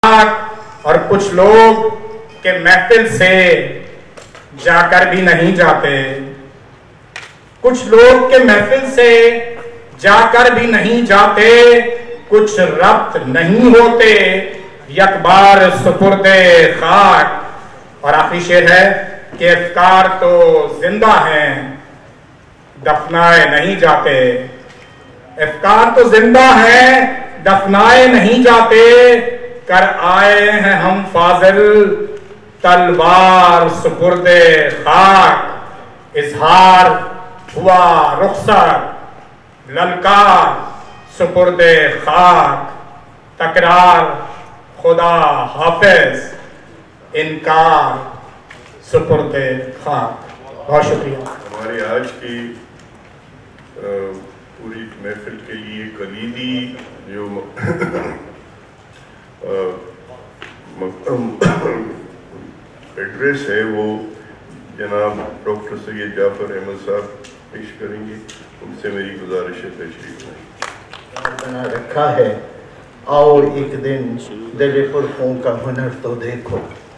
خاک اور کچھ لوگ کہ محفل سے جا کر بھی نہیں جاتے، کچھ لوگ کہ محفل سے جا کر بھی نہیں جاتے، کچھ ربط نہیں ہوتے، یک بار سپرد خاک۔ اور آخری شعر ہے کہ افکار تو زندہ ہیں دفنائے نہیں جاتے، افکار تو زندہ ہیں دفنائے نہیں جاتے، کر آئے ہیں ہم فاضل تلوار سپرد خاک، اظہار ہوا رخصت للکار سپرد خاک، تکرار خدا حافظ انکار سپرد خاک۔ بہت شکریہ۔ ہماری آج کی پوری محفل کے لیے کلیدی جو ایڈریس ہے وہ جناب ڈاکٹر سید جعفر احمد صاحب پیش کریں گے، ان سے میری گزارش ہے تشریف لائیں۔ بنا رکھا ہے آؤ ایک دن دل پرخوں کا ہنر تو دیکھو۔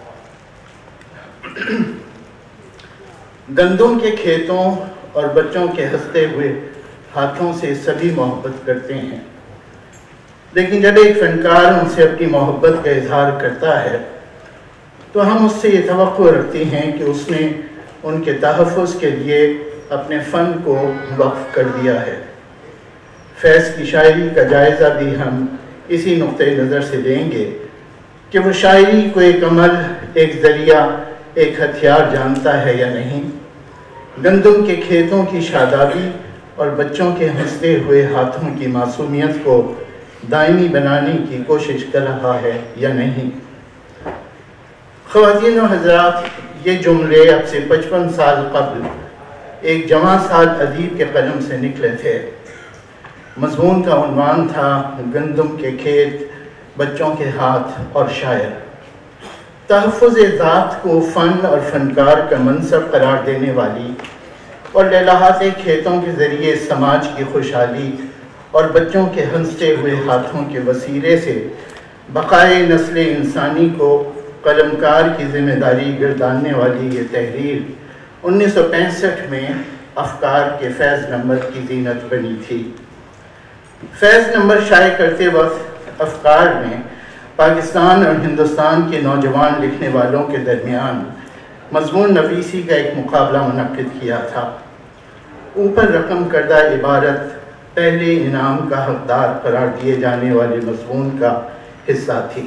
گندم کے کھیتوں اور بچوں کے ہنستے ہوئے ہاتھوں سے سبھی محبت کرتے ہیں، لیکن جب ایک فنکار ان سے اپنی محبت کا اظہار کرتا ہے تو ہم اس سے یہ توقع رکھتے ہیں کہ اس نے ان کے تحفظ کے لیے اپنے فن کو وقف کر دیا ہے۔ فیض کی شاعری کا جائزہ بھی ہم اسی نقطۂ نظر سے لیں گے کہ وہ شاعری کو ایک عمل، ایک ذریعہ، ایک ہتھیار جانتا ہے یا نہیں، گندم کے کھیتوں کی شادابی اور بچوں کے ہنستے ہوئے ہاتھوں کی معصومیت کو دائمی بنانے کی کوشش کر رہا ہے یا نہیں۔ خواتین و حضرات، یہ جملے اب سے 55 سال قبل ایک جوان سال ادیب کے قلم سے نکلے تھے۔ مضمون کا عنوان تھا گندم کے کھیت، بچوں کے ہاتھ اور شاعر۔ تحفظ ذات کو فن اور فنکار کا منصب قرار دینے والی اور لہلہاتے کھیتوں کے ذریعے سماج کی خوشحالی اور بچوں کے ہنستے ہوئے ہاتھوں کے وسیلے سے بقائے نسل انسانی کو قلمکار کی ذمہ داری گرداننے والی یہ تحریر 1965 میں افکار کے فیض نمبر کی زینت بنی تھی۔ فیض نمبر شائع کرتے وقت افکار نے پاکستان اور ہندوستان کے نوجوان لکھنے والوں کے درمیان مضمون نویسی کا ایک مقابلہ منعقد کیا تھا۔ اوپر رقم کردہ عبارت پہلے انعام کا حقدار قرار دیے جانے والے مضمون کا حصہ تھی۔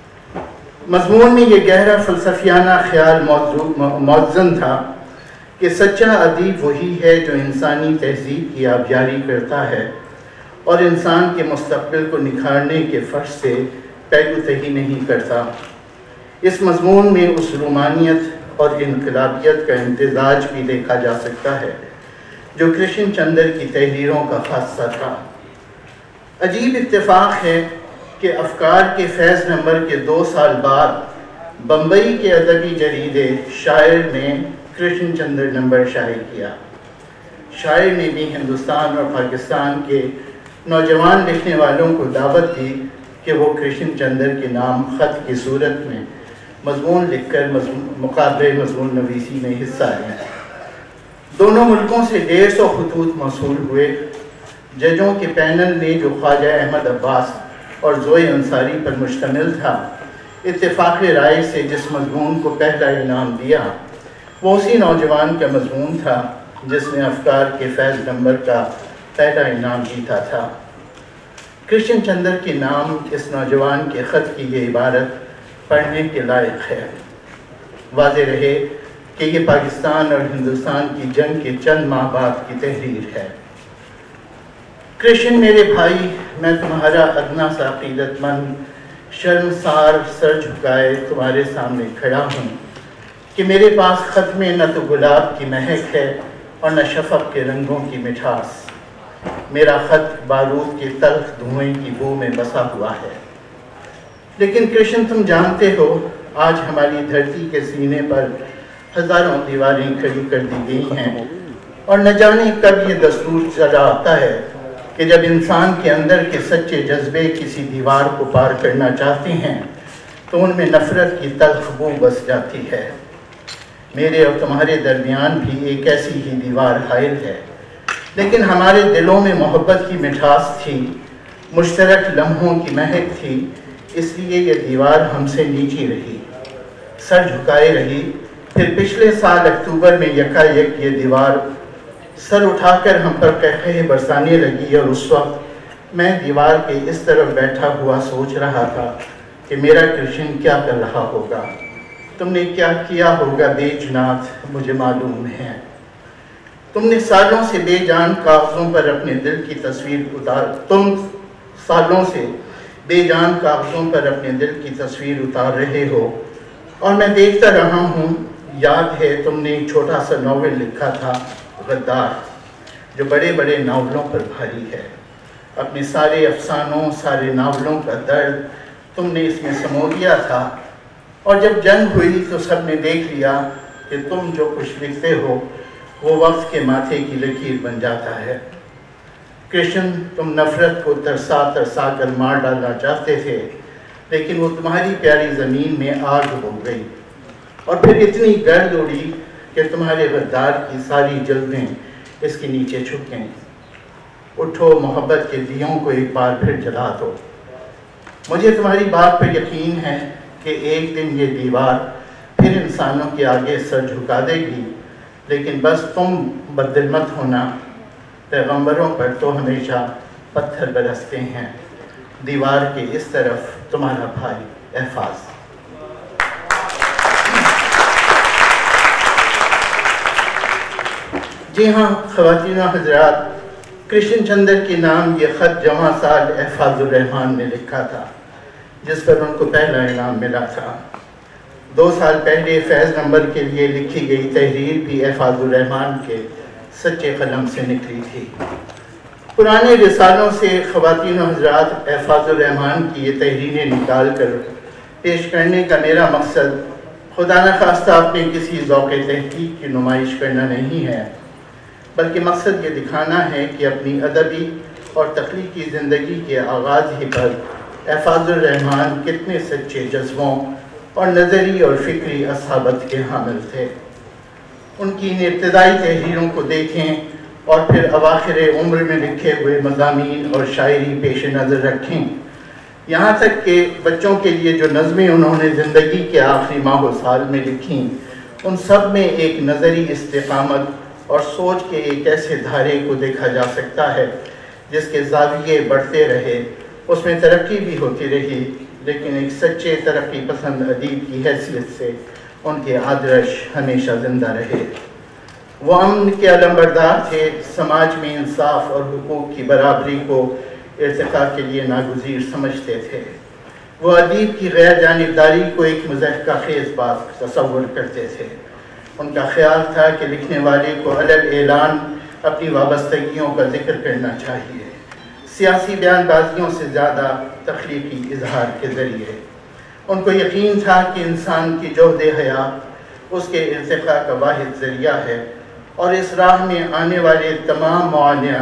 مضمون میں یہ گہرا فلسفیانہ خیال موزن تھا کہ سچا ادیب وہی ہے جو انسانی تہذیب کی آبیاری کرتا ہے اور انسان کے مستقبل کو نکھارنے کے فرض سے پہلو تہی نہیں کرتا۔ اس مضمون میں اس رومانیت اور انقلابیت کا امتزاج بھی دیکھا جا سکتا ہے جو کرشن چندر کی تحریروں کا خاصہ تھا۔ عجیب اتفاق ہے کہ افکار کے فیض نمبر کے 2 سال بعد بمبئی کے ادبی جریدے شاعر نے کرشن چندر نمبر شائع کیا۔ شاعر نے بھی ہندوستان اور پاکستان کے نوجوان لکھنے والوں کو دعوت دی کہ وہ کرشن چندر کے نام خط کی صورت میں مضمون لکھ کر مقابلے مضمون نویسی میں حصہ لیں۔ دونوں ملکوں سے 150 خطوط موصول ہوئے۔ ججوں کے پینل نے جو خواجہ احمد عباس اور زوئے انصاری پر مشتمل تھا، اتفاق رائے سے جس مضمون کو پہلا انعام دیا وہ اسی نوجوان کا مضمون تھا جس نے افکار کے فیض نمبر کا پہلا انعام جیتا تھا۔ کرشن چندر کے نام اس نوجوان کے خط کی یہ عبارت پڑھنے کے لائق ہے۔ واضح رہے کہ یہ پاکستان اور ہندوستان کی جنگ کے چند ماہ بعد کی تحریر ہے۔ کرشن میرے بھائی، میں تمہارا ادنا سا عقیدت مند شرمسار سر جھکائے تمہارے سامنے کھڑا ہوں کہ میرے پاس خط میں نہ تو گلاب کی مہک ہے اور نہ شفق کے رنگوں کی مٹھاس۔ میرا خط بارود کے تلخ دھوئیں کی بو میں بسا ہوا ہے۔ لیکن کرشن تم جانتے ہو آج ہماری دھرتی کے سینے پر ہزاروں دیواریں کھڑی کر دی گئی ہیں اور نہ جانے کب یہ دستور چلا آتا ہے کہ جب انسان کے اندر کے سچے جذبے کسی دیوار کو پار کرنا چاہتے ہیں تو ان میں نفرت کی تلخ بو بس جاتی ہے۔ میرے اور تمہارے درمیان بھی ایک ایسی ہی دیوار حائل ہے، لیکن ہمارے دلوں میں محبت کی مٹھاس تھی، مشترک لمحوں کی مہک تھی، اس لیے یہ دیوار ہم سے نیچی رہی، سر جھکائے رہی۔ پھر پچھلے سال اکتوبر میں یکا یک یہ دیوار سر اٹھا کر ہم پر قہقہے برسانے لگی، اور اس وقت میں دیوار کے اس طرف بیٹھا ہوا سوچ رہا تھا کہ میرا کرشن کیا کر رہا ہوگا، تم نے کیا کیا ہوگا بیجناتھ مجھے معلوم ہے۔ تم نے سالوں سے بے جان کاغذوں پر اپنے دل کی تصویر اتار رہے ہو، اور میں دیکھتا رہا ہوں۔ یاد ہے تم نے ایک چھوٹا سا ناول لکھا تھا، غدار، جو بڑے بڑے ناولوں پر بھاری ہے۔ اپنے سارے افسانوں، سارے ناولوں کا درد تم نے اس میں سمو دیا تھا، اور جب جنگ ہوئی تو سب نے دیکھ لیا کہ تم جو کچھ لکھتے ہو وہ وقت کے ماتھے کی لکیر بن جاتا ہے۔ کرشن، تم نفرت کو ترسا ترسا کر مار ڈالنا چاہتے تھے، لیکن وہ تمہاری پیاری زمین میں آگ ہو گئی، اور پھر اتنی گرد اڑی کہ تمہارے غدار کی ساری جلدیں اس کے نیچے چھپ گئیں۔ اٹھو، محبت کے دیوں کو ایک بار پھر جلا دو۔ مجھے تمہاری بات پر یقین ہے کہ ایک دن یہ دیوار پھر انسانوں کے آگے سر جھکا دے گی، لیکن بس تم بدل مت ہونا، پیغمبروں پر تو ہمیشہ پتھر برستے ہیں۔ دیوار کے اس طرف تمہارا بھائی احفاظ۔ جی ہاں خواتین و حضرات، کرشن چندر کے نام یہ خط جواں سال احفاظ الرحمان نے لکھا تھا، جس پر ان کو پہلا انعام ملا تھا۔ 2 سال پہلے فیض نمبر کے لیے لکھی گئی تحریر بھی احفاظ الرحمان کے سچے قلم سے نکلی تھی۔ پرانے رسالوں سے خواتین و حضرات احفاظ الرحمان کی یہ تحریریں نکال کر پیش کرنے کا میرا مقصد خدا نخواستہ اپنے کسی ذوق تحقیق کی نمائش کرنا نہیں ہے، بلکہ مقصد یہ دکھانا ہے کہ اپنی ادبی اور تخلیقی زندگی کے آغاز ہی پر احفاظ الرحمان کتنے سچے جذبوں اور نظری اور فکری اصحابت کے حامل تھے۔ ان کی ان ابتدائی تحریروں کو دیکھیں اور پھر اواخر عمر میں لکھے ہوئے مضامین اور شاعری پیش نظر رکھیں، یہاں تک کہ بچوں کے لیے جو نظمیں انہوں نے زندگی کے آخری ماہ و سال میں لکھیں، ان سب میں ایک نظری استقامت اور سوچ کے ایک ایسے دھارے کو دیکھا جا سکتا ہے جس کے زاویے بڑھتے رہے، اس میں ترقی بھی ہوتی رہی، لیکن ایک سچے ترقی پسند ادیب کی حیثیت سے ان کے آدرش ہمیشہ زندہ رہے۔ وہ امن کے علمبردار تھے، سماج میں انصاف اور حقوق کی برابری کو ارتقاء کے لیے ناگزیر سمجھتے تھے۔ وہ ادیب کی غیر جانبداری کو ایک مضحکہ خیز بات تصور کرتے تھے۔ ان کا خیال تھا کہ لکھنے والے کو علل اعلان اپنی وابستگیوں کا ذکر کرنا چاہیے، سیاسی بیان بازیوں سے زیادہ تخلیقی اظہار کے ذریعے۔ ان کو یقین تھا کہ انسان کی جہد حیات اس کے ارتقاء کا واحد ذریعہ ہے، اور اس راہ میں آنے والے تمام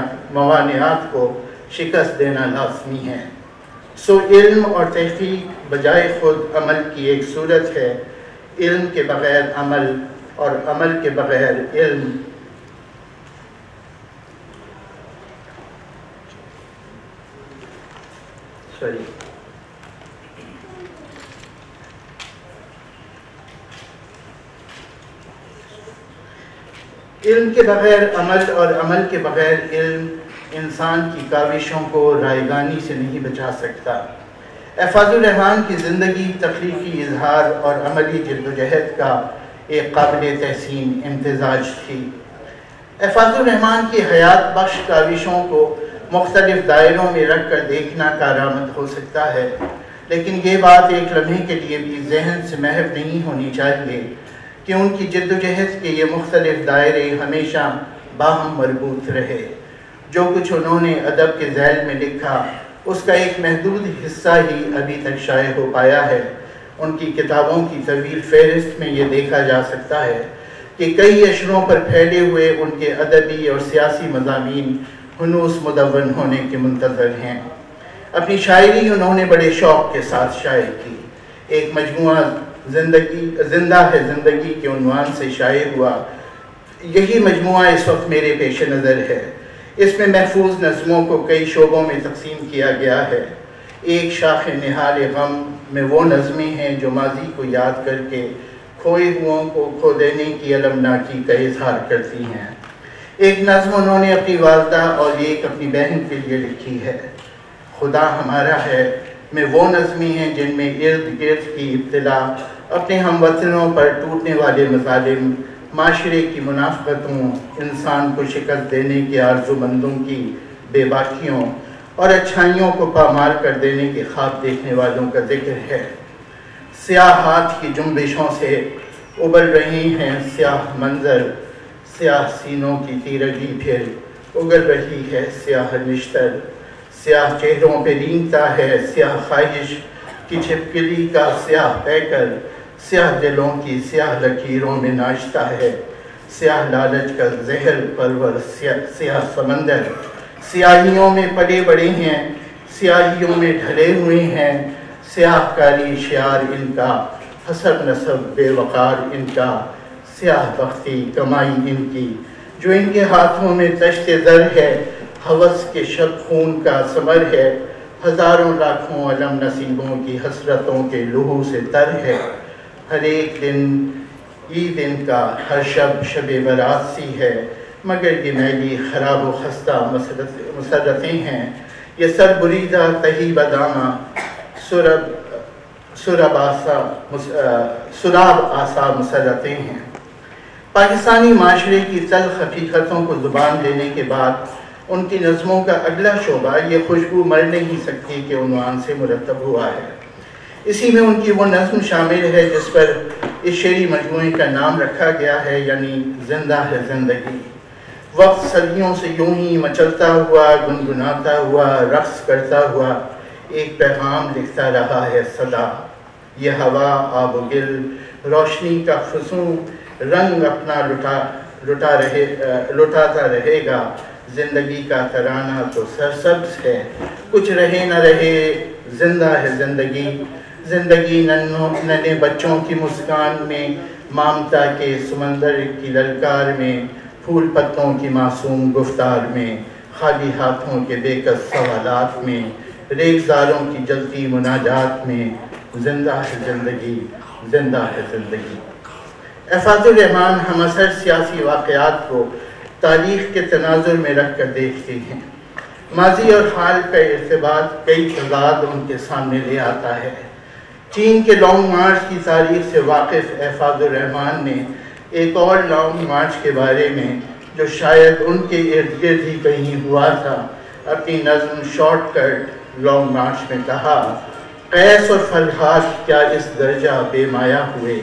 موانعات کو شکست دینا لازمی ہے۔ سو علم اور تحقیق بجائے خود عمل کی ایک صورت ہے، علم کے بغیر عمل اور عمل کے بغیر علم۔ علم کے بغیر عمل اور عمل کے بغیر علم انسان کی کاوشوں کو رائگانی سے نہیں بچا سکتا۔ احفاظ الرحمان کی زندگی تخلیقی اظہار اور عملی جدوجہد کا ایک قابل تحسین امتزاج تھی۔ احفاظ الرحمان کی حیات بخش کاوشوں کو مختلف دائروں میں رکھ کر دیکھنا کارآمد ہو سکتا ہے، لیکن یہ بات ایک لمحے کے لیے بھی ذہن سے محو نہیں ہونی چاہیے کہ ان کی جدوجہد کے یہ مختلف دائرے ہمیشہ باہم مربوط رہے۔ جو کچھ انہوں نے ادب کے ذیل میں لکھا، اس کا ایک محدود حصہ ہی ابھی تک شائع ہو پایا ہے۔ ان کی کتابوں کی طویل فہرست میں یہ دیکھا جا سکتا ہے کہ کئی اشروں پر پھیلے ہوئے ان کے ادبی اور سیاسی مضامین ہنوز مدون ہونے کے منتظر ہیں۔ اپنی شاعری انہوں نے بڑے شوق کے ساتھ شائع کی۔ ایک مجموعہ زندہ ہے زندگی کے عنوان سے شائع ہوا. یہی مجموعہ اس وقت میرے پیش نظر ہے. اس میں محفوظ نظموں کو کئی شعبوں میں تقسیم کیا گیا ہے. ایک شاخ نہال غم میں وہ نظمیں ہیں جو ماضی کو یاد کر کے کھوئے ہوئوں کو کھو دینے کی المناکی کا اظہار کرتی ہیں. ایک نظم انہوں نے اپنی والدہ اور ایک اپنی بہن کے لیے لکھی ہے. خدا ہمارا ہے میں وہ نظمیں ہیں جن میں ارد گرد کی ابتلا اپنے ہم وطنوں پر ٹوٹنے والے مظالم، معاشرے کی منافقتوں، انسان کو شکست دینے کے آرزومندوں کی بے باکیوں اور اچھائیوں کو پامال کر دینے کے خواب دیکھنے والوں کا ذکر ہے. سیاہ ہاتھ کی جنبشوں سے ابل رہی ہیں سیاہ منظر، سیاہ سینوں کی تیرگی پھر اگل رہی ہے سیاہ نشتر. سیاہ چہروں پہ رینگتا ہے سیاہ خواہش کی چھپکلی کا سیاہ پیکر، سیاہ دلوں کی سیاہ لکیروں میں ناچتا ہے سیاہ لالچ کا زہر پرور سیاہ سمندر. سیاہیوں میں پلے بڑے ہیں، سیاہیوں میں ڈھلے ہوئے ہیں، سیاہ کاری شعار ان کا، حسب نسب بے وقار ان کا، سیاہ بختی کمائی ان کی، جو ان کے ہاتھوں میں تشت زر ہے، ہوس کے شب خون کا ثمر ہے، ہزاروں لاکھوں علم نصیبوں کی حسرتوں کے لہو سے تر ہے. ہر ایک دن عید ان کا، ہر شب شب برات سی ہے، مگر یہ میلی خراب و خستہ مسرتیں ہیں. یہ سر بریدہ تہی بدامہ سراب آسا مسرتیں ہیں. پاکستانی معاشرے کی تلخ حقیقتوں کو زبان دینے کے بعد ان کی نظموں کا اگلا شعبہ یہ خوشبو مر نہیں سکتی کے عنوان سے مرتب ہوا ہے. اسی میں ان کی وہ نظم شامل ہے جس پر اس شعری مجموعے کا نام رکھا گیا ہے، یعنی زندہ ہے زندگی. وقت صدیوں سے یوں ہی مچلتا ہوا، گنگناتا ہوا، رقص کرتا ہوا ایک پیغام لکھتا رہا ہے صدا. یہ ہوا آب و گل روشنی کا فسوں رنگ اپنا لٹاتا رہے گا. زندگی کا ترانہ تو سرسبز ہے، کچھ رہے نہ رہے زندہ ہے زندگی. زندگی ننھے بچوں کی مسکان میں، مامتا کے سمندر کی للکار میں، پھول پتوں کی معصوم گفتار میں، خالی ہاتھوں کے بے کس سوالات میں، ریگزاروں کی جلتی مناجات میں. زندہ ہے زندگی، زندہ ہے زندگی. احفاظ الرحمان ہم اثر سیاسی واقعات کو تاریخ کے تناظر میں رکھ کر دیکھتے ہیں. ماضی اور حال کا ارتباط کئی تضاد ان کے سامنے لے آتا ہے. چین کے لانگ مارچ کی تاریخ سے واقف احفاظ الرحمان نے ایک اور لانگ مارچ کے بارے میں جو شاید ان کے ارد گرد ہی کہیں ہوا تھا اپنی نظم شارٹ کٹ لانگ مارچ میں کہا: قیس اور فرحات کیا اس درجہ بے مایا ہوئے،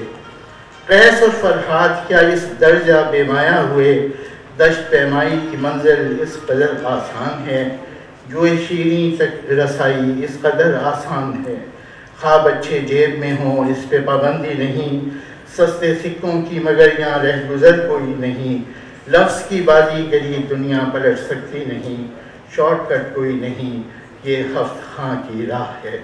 قیس اور فرحات کیا اس درجہ بے مایا ہوئے، دشت پیمائی کی منزل اس قدر آسان ہے، جو شیریں تک رسائی اس قدر آسان ہے. خواب اچھے جیب میں ہوں اس پہ پابندی نہیں، سستے سکوں کی مگر یہاں رہ گزر کوئی نہیں. لفظ کی بازی گری دنیا پلٹ سکتی نہیں، شارٹ کٹ کوئی نہیں، یہ ہفت خاں کی راہ ہے.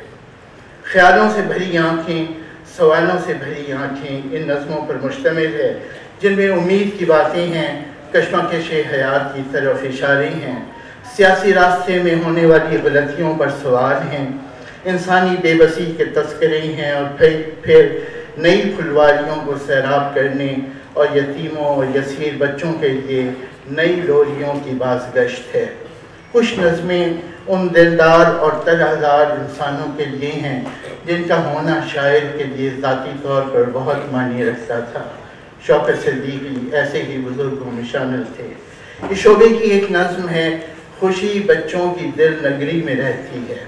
خیالوں سے بھری آنکھیں، سوالوں سے بھری آنکھیں ان نظموں پر مشتمل ہے جن میں امید کی باتیں ہیں، کشمکش حیات کی طرف اشارے ہیں، سیاسی راستے میں ہونے والی غلطیوں پر سوال ہیں، انسانی بے بسی کے تذکرے ہیں، اور پھر نئی پھلواریوں کو سیراب کرنے اور یتیموں اور یسیر بچوں کے لیے نئی لوریوں کی بازگشت ہے. کچھ نظمیں ان دلدار اور طرحدار انسانوں کے لیے ہیں جن کا ہونا شاعر کے لیے ذاتی طور پر بہت معنی رکھتا تھا. شوکت صدیقی ایسے ہی بزرگوں میں شامل تھے. اس شعبے کی ایک نظم ہے: خوشی بچوں کی دل نگری میں رہتی ہے.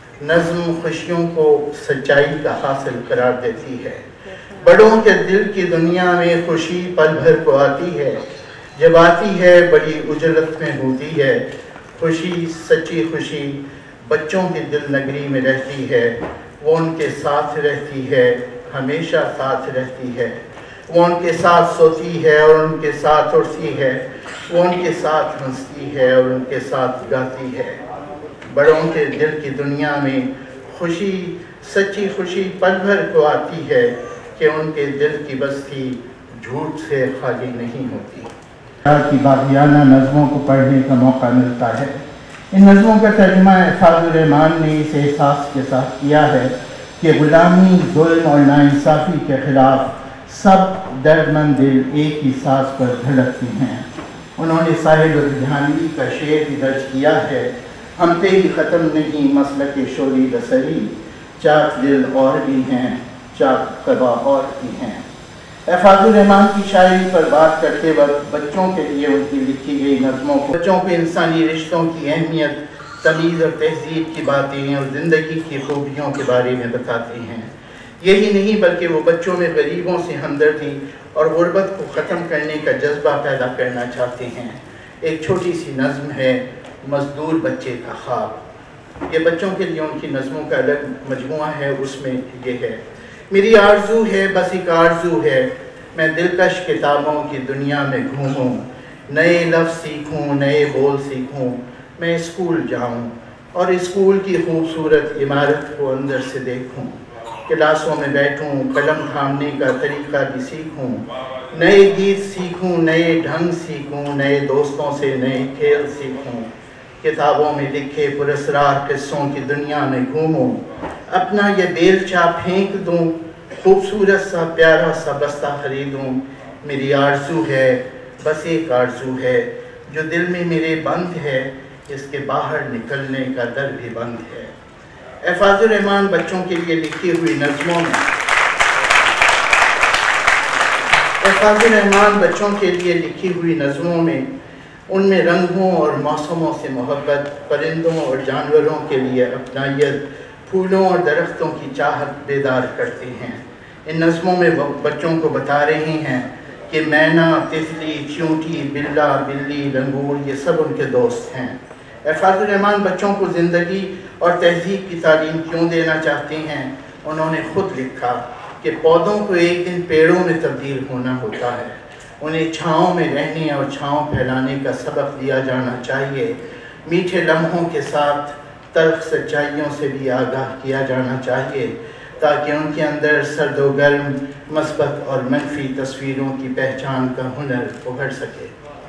نظم خوشیوں کو سچائی کا حاصل قرار دیتی ہے. بڑوں کے دل کی دنیا میں خوشی پل بھر کو آتی ہے، جب آتی ہے بڑی اجلت میں ہوتی ہے. خوشی، سچی خوشی بچوں کی دل نگری میں رہتی ہے. وہ ان کے ساتھ رہتی ہے، ہمیشہ ساتھ رہتی ہے. وہ ان کے ساتھ سوتی ہے اور ان کے ساتھ اٹھتی ہے. وہ ان کے ساتھ ہنستی ہے اور ان کے ساتھ گاتی ہے. بڑوں کے دل کی دنیا میں خوشی، सच्ची खुशी पल भर को आती है कि उनके दिल की बस्ती झूठ से खाली नहीं होती। की बागियाना नज़मों को पढ़ने का मौका मिलता है। इन नज़मों का तर्जुमा फाज़ुर रहमान ने इस एहसास के साथ किया है कि गुलामी, जुल्म और नाइंसाफ़ी के ख़िलाफ़ सब दर्दमंद दिल एक ही साज़ पर धड़कते हैं। उन्होंने साहिब लुधियानवी का शेर भी दर्ज किया है, हम तेरी ख़त्म नहीं मसलक शोरी रसरी, चाक दिल और भी हैं, चाक कबा और भी हैं। फाज़ुर रहमान की शायरी पर बात करते वक्त बच्चों के लिए उनकी लिखी गई नज़मों को बच्चों को इंसानी रिश्तों की अहमियत, तमीज़ और तहज़ीब की बातें और ज़िंदगी की खूबियों के बारे में बताती हैं। यही नहीं बल्कि वो बच्चों में गरीबों से हमदर्दी और गुर्बत को ख़त्म करने का जज्बा पैदा करना चाहते हैं। एक छोटी सी नज़्म है, मज़दूर बच्चे का ख्वाब। ये बच्चों के लिए उनकी नज़मों का अलग मजमुआ है, उसमें ये है। मेरी आरज़ू है, बस एक आरज़ू है, मैं दिलकश किताबों की दुनिया में घूमूं, नए लफ्ज़ सीखूं, नए बोल सीखूं, मैं स्कूल जाऊं और स्कूल की खूबसूरत इमारत को अंदर से देखूं, क्लासों में बैठूं, कलम थामने का तरीक़ा भी सीखूं, नए गीत सीखूं, नए ढंग सीखूं, नए दोस्तों से नए खेल सीखूं, किताबों में लिखे पुरस्कार किस्सों की दुनिया में घूमूं, अपना ये बेलचा फेंक दूं, खूबसूरत सा प्यारा सा बस्ता खरीदूं। मेरी आरज़ू है, बस एक आरज़ू है, जो दिल में मेरे बंद है, इसके बाहर निकलने का दर भी बंद है। फाज़ुर रहमान बच्चों के लिए लिखी हुई नज़मों में फाज़ुर रहमान बच्चों के लिए लिखी हुई नज़मों में उनमें रंगों और मौसमों से मोहब्बत, परिंदों और जानवरों के लिए अपनायत, फूलों और दरख्तों की चाहत बेदार करते हैं। इन नज़मों में वो बच्चों को बता रहे हैं कि मैना, तितली, चींटी, बिल्ला, बिल्ली, लंगूर ये सब उनके दोस्त हैं। फाज़ुर रहमान बच्चों को ज़िंदगी और तहज़ीब की तालीम क्यों देना चाहते हैं? उन्होंने ख़ुद लिखा कि पौधों को एक दिन पेड़ों में तब्दील होना होता है, उन्हें छाँव में रहने और छाँव फैलाने का सबक दिया जाना चाहिए, मीठे लम्हों के साथ तल्ख़ सच्चाइयों से भी आगाह किया जाना चाहिए, ताकि उनके अंदर सर्द व गर्म, मस्बत और मनफी तस्वीरों की पहचान का हुनर उभर सके।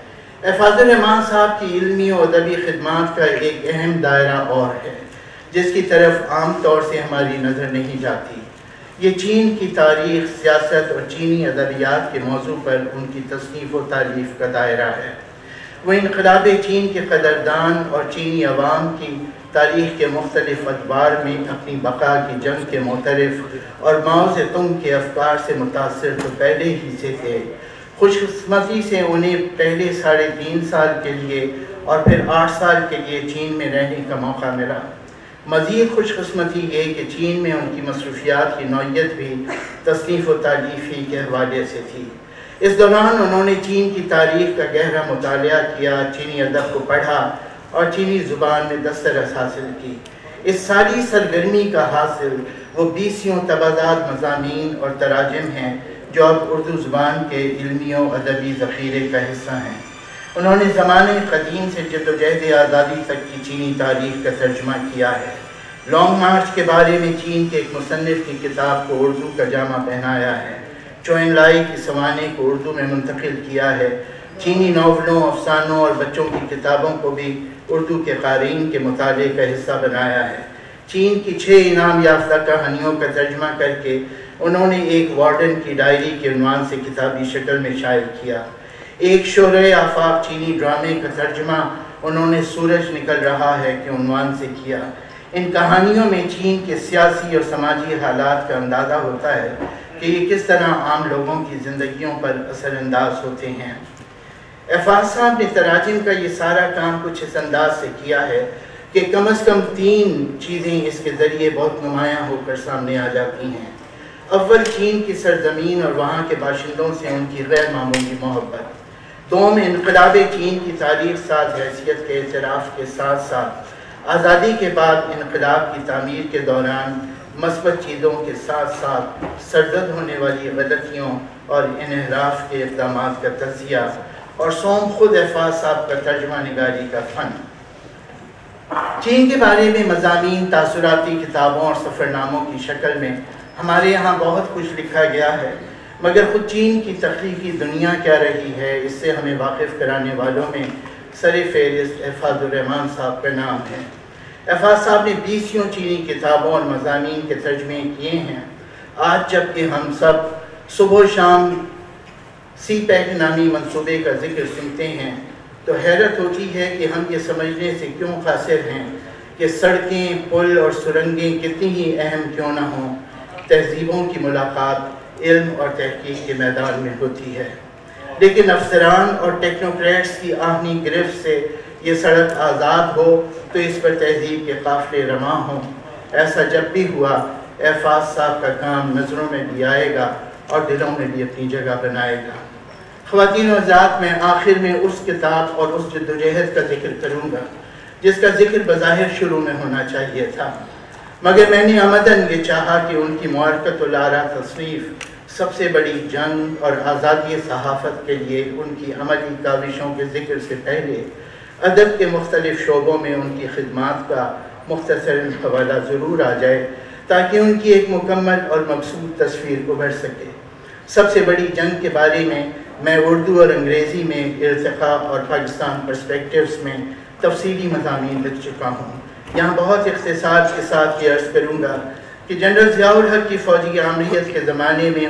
फाज़ुर रहमान साहब की इल्मी और अदबी खिदमात का एक अहम दायरा और है, जिसकी तरफ आम तौर से हमारी नज़र नहीं जाती। ये चीन की तारीख़, सियासत और चीनी अदबियात के मौजू पर उनकी तसनीफ़ व तारीफ़ का दायरा है। वो इनक़लाब चीन के क़दरदान और चीनी अवाम की तारीख़ के मुख्तलिफ़ अदवार में अपनी बका की जंग के मोतरफ़ और माओ ज़ेतुंग के अफ़कार से मुतासिर तो पहले ही से थे। खुशकिस्मती से उन्हें पहले 3.5 साल के लिए और फिर 8 साल के लिए चीन में रहने का मौका मिला। मज़ीद खुशकिस्मती ये कि चीन में उनकी मसरूफ़ियात की नौइयत भी तसनीफ़ व तालीफ़ी के हवाले से थी। इस दौरान उन्होंने चीन की तारीख़ का गहरा मुतालिया किया, चीनी अदब को पढ़ा और चीनी ज़ुबान में दस्तरस हासिल की। इस सारी सरगर्मी का हासिल वो 20 तबादात मज़ामीन और तराजिम हैं जो अब उर्दू ज़ुबान के इल्मी और अदबी ज़ख़ीरे का हिस्सा हैं। उन्होंने ज़माने क़दीम से जद्दोजहद आज़ादी तक की चीनी तारीख़ का तर्जुमा किया है। लॉन्ग मार्च के बारे में चीन के एक मुसन्निफ़ की किताब को उर्दू का जामा पहनाया है। चोएन लाई की सवाने को उर्दू में मुंतकिल किया है। चीनी नावलों, अफसानों और बच्चों की किताबों को भी उर्दू के क़ारीन के मुताले का हिस्सा बनाया है। चीन की 6 इनाम याफ्ता कहानियों का तर्जुमा करके उन्होंने एक वार्डन की डायरी के उन्वान से किताबी शक्ल में शाये किया। एक शोरे आफाक चीनी ड्रामे का तर्जुमा उन्होंने सूरज निकल रहा है के उन्वान से किया। इन कहानियों में चीन के सियासी और समाजी हालात का अंदाज़ा होता है कि ये किस तरह आम लोगों की ज़िंदगियों पर असरअंदाज होते हैं। अफ़ाज़ साहब ने तराजिम का ये सारा काम कुछ इस अंदाज से किया है कि कम अज़ कम 3 चीज़ें इसके ज़रिए बहुत नुमायाँ होकर सामने आ जाती हैं। अव्वल, चीन की सरजमीन और वहाँ के बाशिंदों से उनकी गैर मामूली मोहब्बत। दोम, इनक़लाब चीन की तारीख़ साज हैसियत के एतराफ़ के साथ साथ आज़ादी के बाद इनक़लाब की तामीर के दौरान मस्बत चीज़ों के साथ साथ सरजद होने वाली गलतियों और इन्हराफ के इक़दामात का तज़किया और सोम खुद अफ़ाज़ साहब का तर्जुमा निगारी का फ़न। چین کے بارے میں مضامین تاثراتی کتابوں اور سفرناموں کی شکل میں ہمارے یہاں بہت کچھ لکھا گیا ہے، مگر خود چین کی تخلیقی دنیا کیا رہی ہے اس سے ہمیں واقف کرانے والوں میں سر فہرست احفاظ الرحمان صاحب کا نام ہے۔ احفاظ صاحب نے 20 چینی کتابوں اور مضامین کے ترجمے کیے ہیں۔ آج جب کہ ہم سب صبح و شام سی پیک نامی منصوبے کا ذکر سنتے ہیں تو حیرت ہوتی ہے کہ ہم یہ سمجھنے سے کیوں قاصر ہیں کہ سڑکیں، پل اور سرنگیں کتنی ہی اہم کیوں نہ ہوں، تہذیبوں کی ملاقات علم اور تحقیق کے میدان میں ہوتی ہے۔ لیکن افسران اور ٹیکنوکریٹس کی آہنی گرفت سے یہ سڑک آزاد ہو تو اس پر تہذیب کے قافلے رواں ہوں۔ ایسا جب بھی ہوا احفاظ صاحب کا کام نظروں میں بھی آئے گا اور دلوں میں بھی اپنی جگہ بنائے گا۔ خواتین و حضرات، میں آخر میں اس کتاب اور اس جدوجہد کا ذکر کروں گا جس کا ذکر بظاہر شروع میں ہونا چاہیے تھا، مگر میں نے عمدن یہ چاہا کہ ان کی معرکۃ العریٰ تصنیف سب سے بڑی جنگ اور آزادی صحافت کے لیے ان کی عملی کاوشوں کے ذکر سے پہلے ادب کے مختلف شعبوں میں ان کی خدمات کا مختصراً حوالہ ضرور آ جائے تاکہ ان کی ایک مکمل اور مبسوط تصویر ابھر سکے۔ سب سے بڑی جنگ کے بارے میں اردو اور انگریزی میں ارتقاء اور پاکستان پرسپیکٹیوز میں تفصیلی مضامین لکھ چکا ہوں۔ یہاں بہت اختصار کے ساتھ یہ عرض کروں گا کہ جنرل ضیاء الحق کی فوجی عامریت کے زمانے میں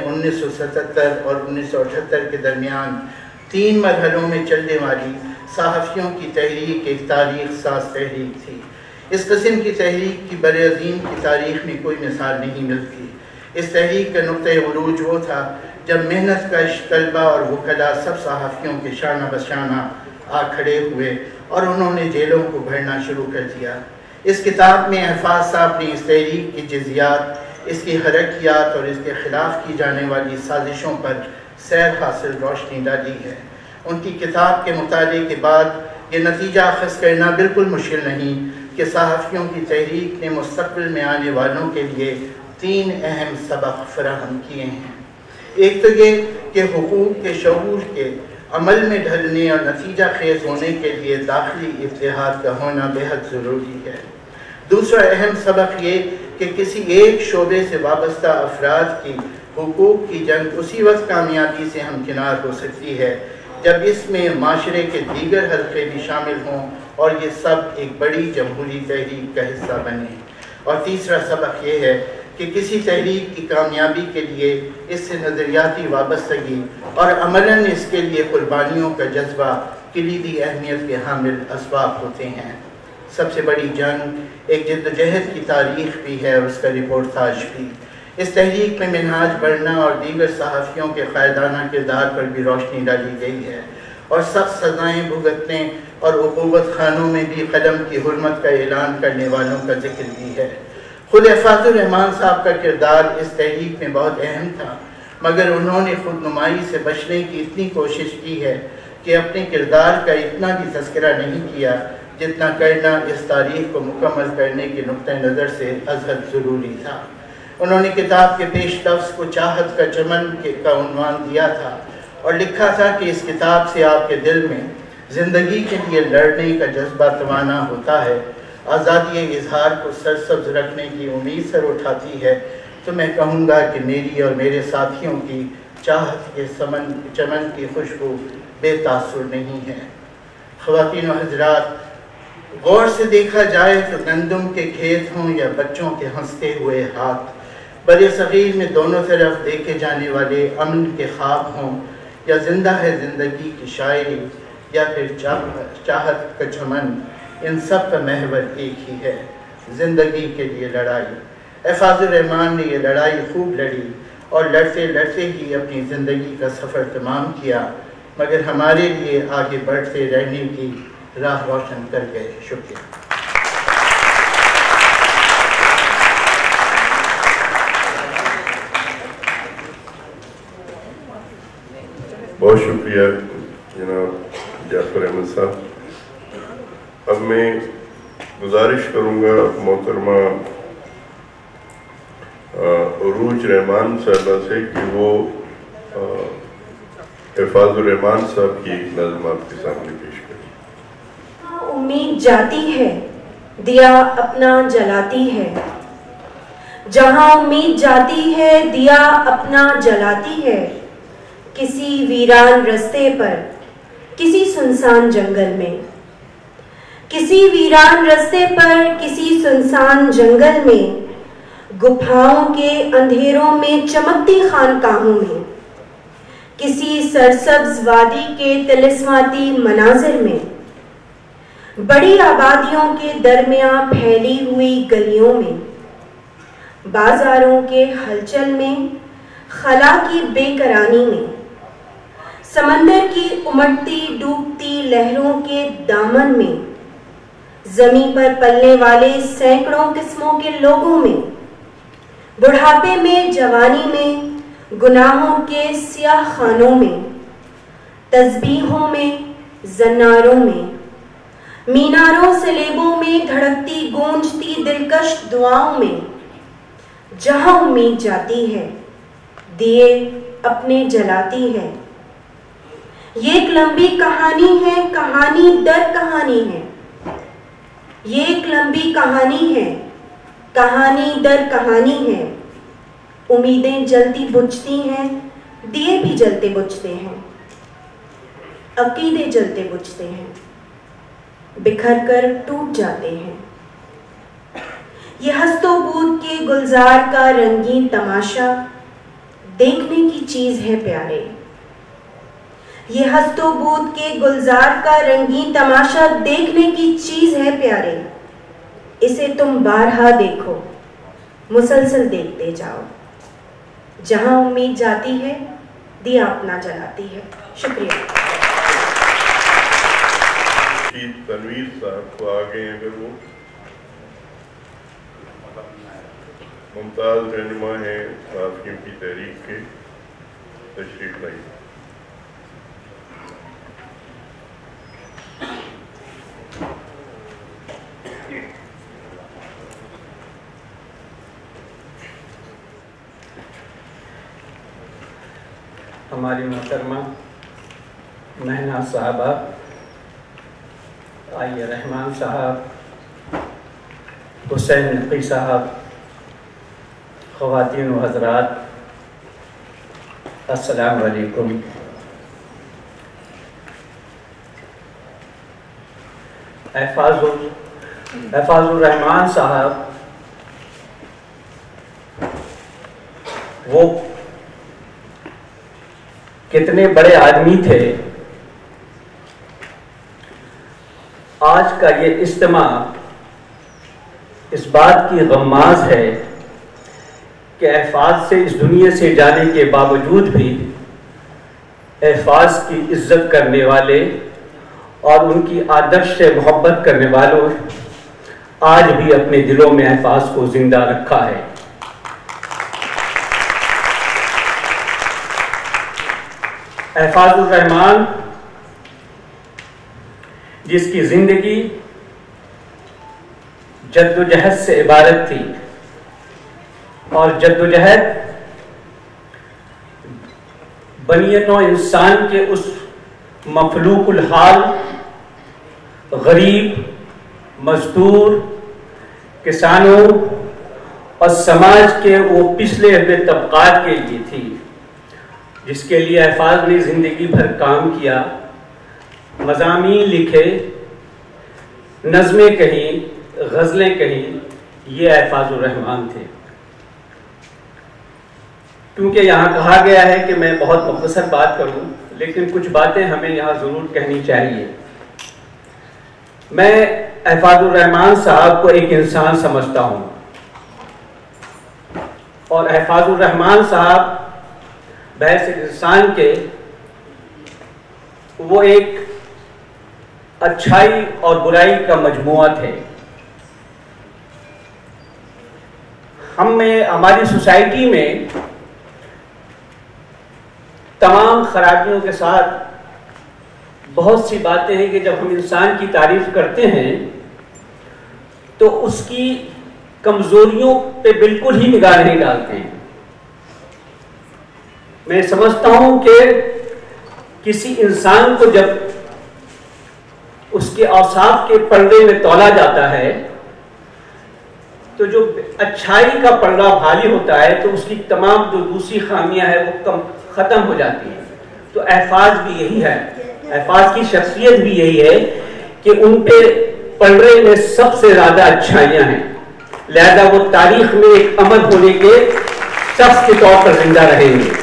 1977 اور 1978 کے درمیان 3 مرحلوں میں چلنے والی صحافیوں کی تحریک ایک تاریخ ساز تحریک تھی۔ اس قسم کی تحریک کی برعظیم کی تاریخ میں کوئی مثال نہیں ملتی۔ اس تحریک کا نقطۂ عروج وہ تھا جب محنت کش طلبہ اور وکلاء سب صحافیوں کے شانہ بشانہ آ کھڑے ہوئے اور انہوں نے جیلوں کو بھرنا شروع کر دیا۔ اس کتاب میں احفاظ صاحب نے اس تحریک کی جزیات، اس کی حرکیات اور اس کے خلاف کی جانے والی سازشوں پر سیر حاصل روشنی ڈالی ہے۔ ان کی کتاب کے مطالعے کے بعد یہ نتیجہ اخذ کرنا بالکل مشکل نہیں کہ صحافیوں کی تحریک نے مستقبل میں آنے والوں کے لیے 3 اہم سبق فراہم کیے ہیں۔ ایک تو یہ کہ حقوق کے شعور کے عمل میں ڈھلنے اور نتیجہ خیز ہونے کے لیے داخلی اتحاد کا ہونا بہت ضروری ہے۔ دوسرا اہم سبق یہ کہ کسی ایک شعبے سے وابستہ افراد کی حقوق کی جنگ اسی وقت کامیابی سے ہمکنار ہو سکتی ہے جب اس میں معاشرے کے دیگر حلقے بھی شامل ہوں اور یہ سب ایک بڑی جمہوری تحریک کا حصہ بنے۔ اور تیسرا سبق یہ ہے کہ کسی تحریک کی کامیابی کے لیے اس سے نظریاتی وابستگی اور عملاً اس کے لیے قربانیوں کا جذبہ کلیدی اہمیت کے حامل اسباب ہوتے ہیں۔ سب سے بڑی جنگ ایک جدوجہد کی تاریخ بھی ہے اور اس کا رپورتاج بھی۔ اس تحریک میں منہاج برنا اور دیگر صحافیوں کے قائدانہ کردار پر بھی روشنی ڈالی گئی ہے اور سخت سزائیں بھگتنے اور عقوبت خانوں میں بھی قلم کی حرمت کا اعلان کرنے والوں کا ذکر بھی ہے۔ خود احفاظ الرحمان صاحب کا کردار اس تحریک میں بہت اہم تھا، مگر انہوں نے خود نمائی سے بچنے کی اتنی کوشش کی ہے کہ اپنے کردار کا اتنا بھی تذکرہ نہیں کیا جتنا کرنا اس تاریخ کو مکمل کرنے کے نقطہ نظر سے ازحد ضروری تھا۔ انہوں نے کتاب کے پیش لفظ کو چاہت کا چمن کا عنوان دیا تھا اور لکھا تھا کہ اس کتاب سے آپ کے دل میں زندگی کے لیے لڑنے کا جذبہ توانا ہوتا ہے، آزادی اظہار کو سرسبز رکھنے کی امید سر اٹھاتی ہے، تو میں کہوں گا کہ میری اور میرے ساتھیوں کی چاہت کے چمن کی خوشبو بے تاثر نہیں ہے۔ خواتین و حضرات، غور سے دیکھا جائے تو گندم کے کھیت ہوں یا بچوں کے ہنستے ہوئے ہاتھ، بر صغیر میں دونوں طرف دیکھے جانے والے امن کے خواب ہوں یا زندہ ہے زندگی کی شاعری یا پھر چاہت کا چمن، ان سب کا محور ایک ہی ہے، زندگی کے لیے لڑائی۔ احفاظ الرحمان نے یہ لڑائی خوب لڑی اور لڑتے لڑتے ہی اپنی زندگی کا سفر تمام کیا، مگر ہمارے لیے آگے بڑھتے رہنے کی راہ روشن کر گئے۔ شکریہ۔ بہت شکریہ جناب جعفر احمد صاحب۔ اب میں گزارش کروں گا محترمہ عروج رحمان صاحبہ سے کہ وہ احفاظ الرحمان صاحب کی ایک نظم آپ کے سامنے پیش کریں۔ امید جاتی ہے دیا اپنا جلاتی ہے، جہاں امید جاتی ہے دیا اپنا جلاتی ہے، کسی ویران رستے پر، کسی سنسان جنگل میں، کسی ویران رستے پر، کسی سنسان جنگل میں، گپھاؤں کے اندھیروں میں چمکتی خانقاہوں میں، کسی سرسبز وادی کے طلسماتی مناظر میں، بڑی آبادیوں کے درمیان پھیلی ہوئی گلیوں میں، بازاروں کے ہلچل میں، خلا کی بے قراری میں، سمندر کی امٹتی ڈوبتی لہروں کے دامن میں، زمین پر پلنے والے سینکڑوں قسموں کے لوگوں میں، بڑھاپے میں، جوانی میں، گناہوں کے سیاہ خانوں میں، تسبیحوں میں، زناروں میں، میناروں سلیبوں میں، دھڑکتی گونجتی دلکش دعاؤں میں، جہاں امید جاتی ہے دیے اپنے جلاتی ہے۔ یہ ایک لمبی کہانی ہے، کہانی در کہانی ہے، یہ ایک لمبی کہانی ہے، کہانی در کہانی ہے۔ امیدیں جلتی بجھتی ہیں، دیے بھی جلتے بجھتے ہیں، عقیدے جلتے بجھتے ہیں، بکھر کر ٹوٹ جاتے ہیں۔ یہ ہست و بود کے گلزار کا رنگین تماشا دیکھنے کی چیز ہے پیارے، یہ ہست و بود کے گلزار کا رنگین تماشا دیکھنے کی چیز ہے پیارے۔ اسے تم بارہا دیکھو، مسلسل دیکھتے جاؤ، جہاں امید جاتی ہے دیا اپنا جلاتی ہے۔ شکریہ۔ تنویر صاحب کو آگے اگر وہ ممتاز رہنما ہیں صحافیوں کی تحریک کے، تشریف لائیں۔ ہماری محترمہ مہنہ صاحبہ، آئیے رحمان صاحب، حسین نقی صاحب، خواتین و حضرات، السلام علیکم۔ احفاظ الرحمان صاحب وہ کتنے بڑے آدمی تھے۔ آج کا یہ اجتماع اس بات کی غماز ہے کہ احفاظ سے اس دنیا سے جانے کے باوجود بھی احفاظ کی عزت کرنے والے اور ان کی آدرش سے محبت کرنے والوں آج بھی اپنے دلوں میں احفاظ کو زندہ رکھا ہے۔ احفاظ الرحمان جس کی زندگی جد و جہد سے عبارت تھی، اور جد و جہد بنی نوع انسان کے اس مفلوق الحال، غریب، مزدور، کسانوں اور سماج کے وہ پچھلے ہوئے طبقات کے لیے تھی، جس کے لیے احفاظ نے زندگی بھر کام کیا، مضامین لکھے، نظمیں کہیں، غزلیں کہیں۔ یہ احفاظ الرحمان تھے۔ کیونکہ یہاں کہا گیا ہے کہ میں بہت مختصر بات کروں، لیکن کچھ باتیں ہمیں یہاں ضرور کہنی چاہیے۔ میں احفاظ الرحمان صاحب کو ایک انسان سمجھتا ہوں، اور احفاظ الرحمان صاحب بحث انسان کے وہ ایک اچھائی اور برائی کا مجموعہ تھے۔ ہماری سوسائٹی میں تمام خرابیوں کے ساتھ بہت سی باتیں ہیں کہ جب ہم انسان کی تعریف کرتے ہیں تو اس کی کمزوریوں پہ بالکل ہی نگاہ نہیں ڈالتے ہیں۔ میں سمجھتا ہوں کہ کسی انسان کو جب اس کے اوصاف کے پردے میں تولا جاتا ہے تو جو اچھائی کا پردہ بھاری ہوتا ہے تو اس کی تمام جو دوسری خامیاں ہیں وہ ختم ہو جاتی ہیں. تو احفاظ بھی یہی ہے، احفاظ کی شخصیت بھی یہی ہے کہ ان پہ پلڑے میں سب سے زیادہ اچھائیاں ہیں، لہذا وہ تاریخ میں ایک امر ہونے کے شخص کے طور پر زندہ رہیں گے.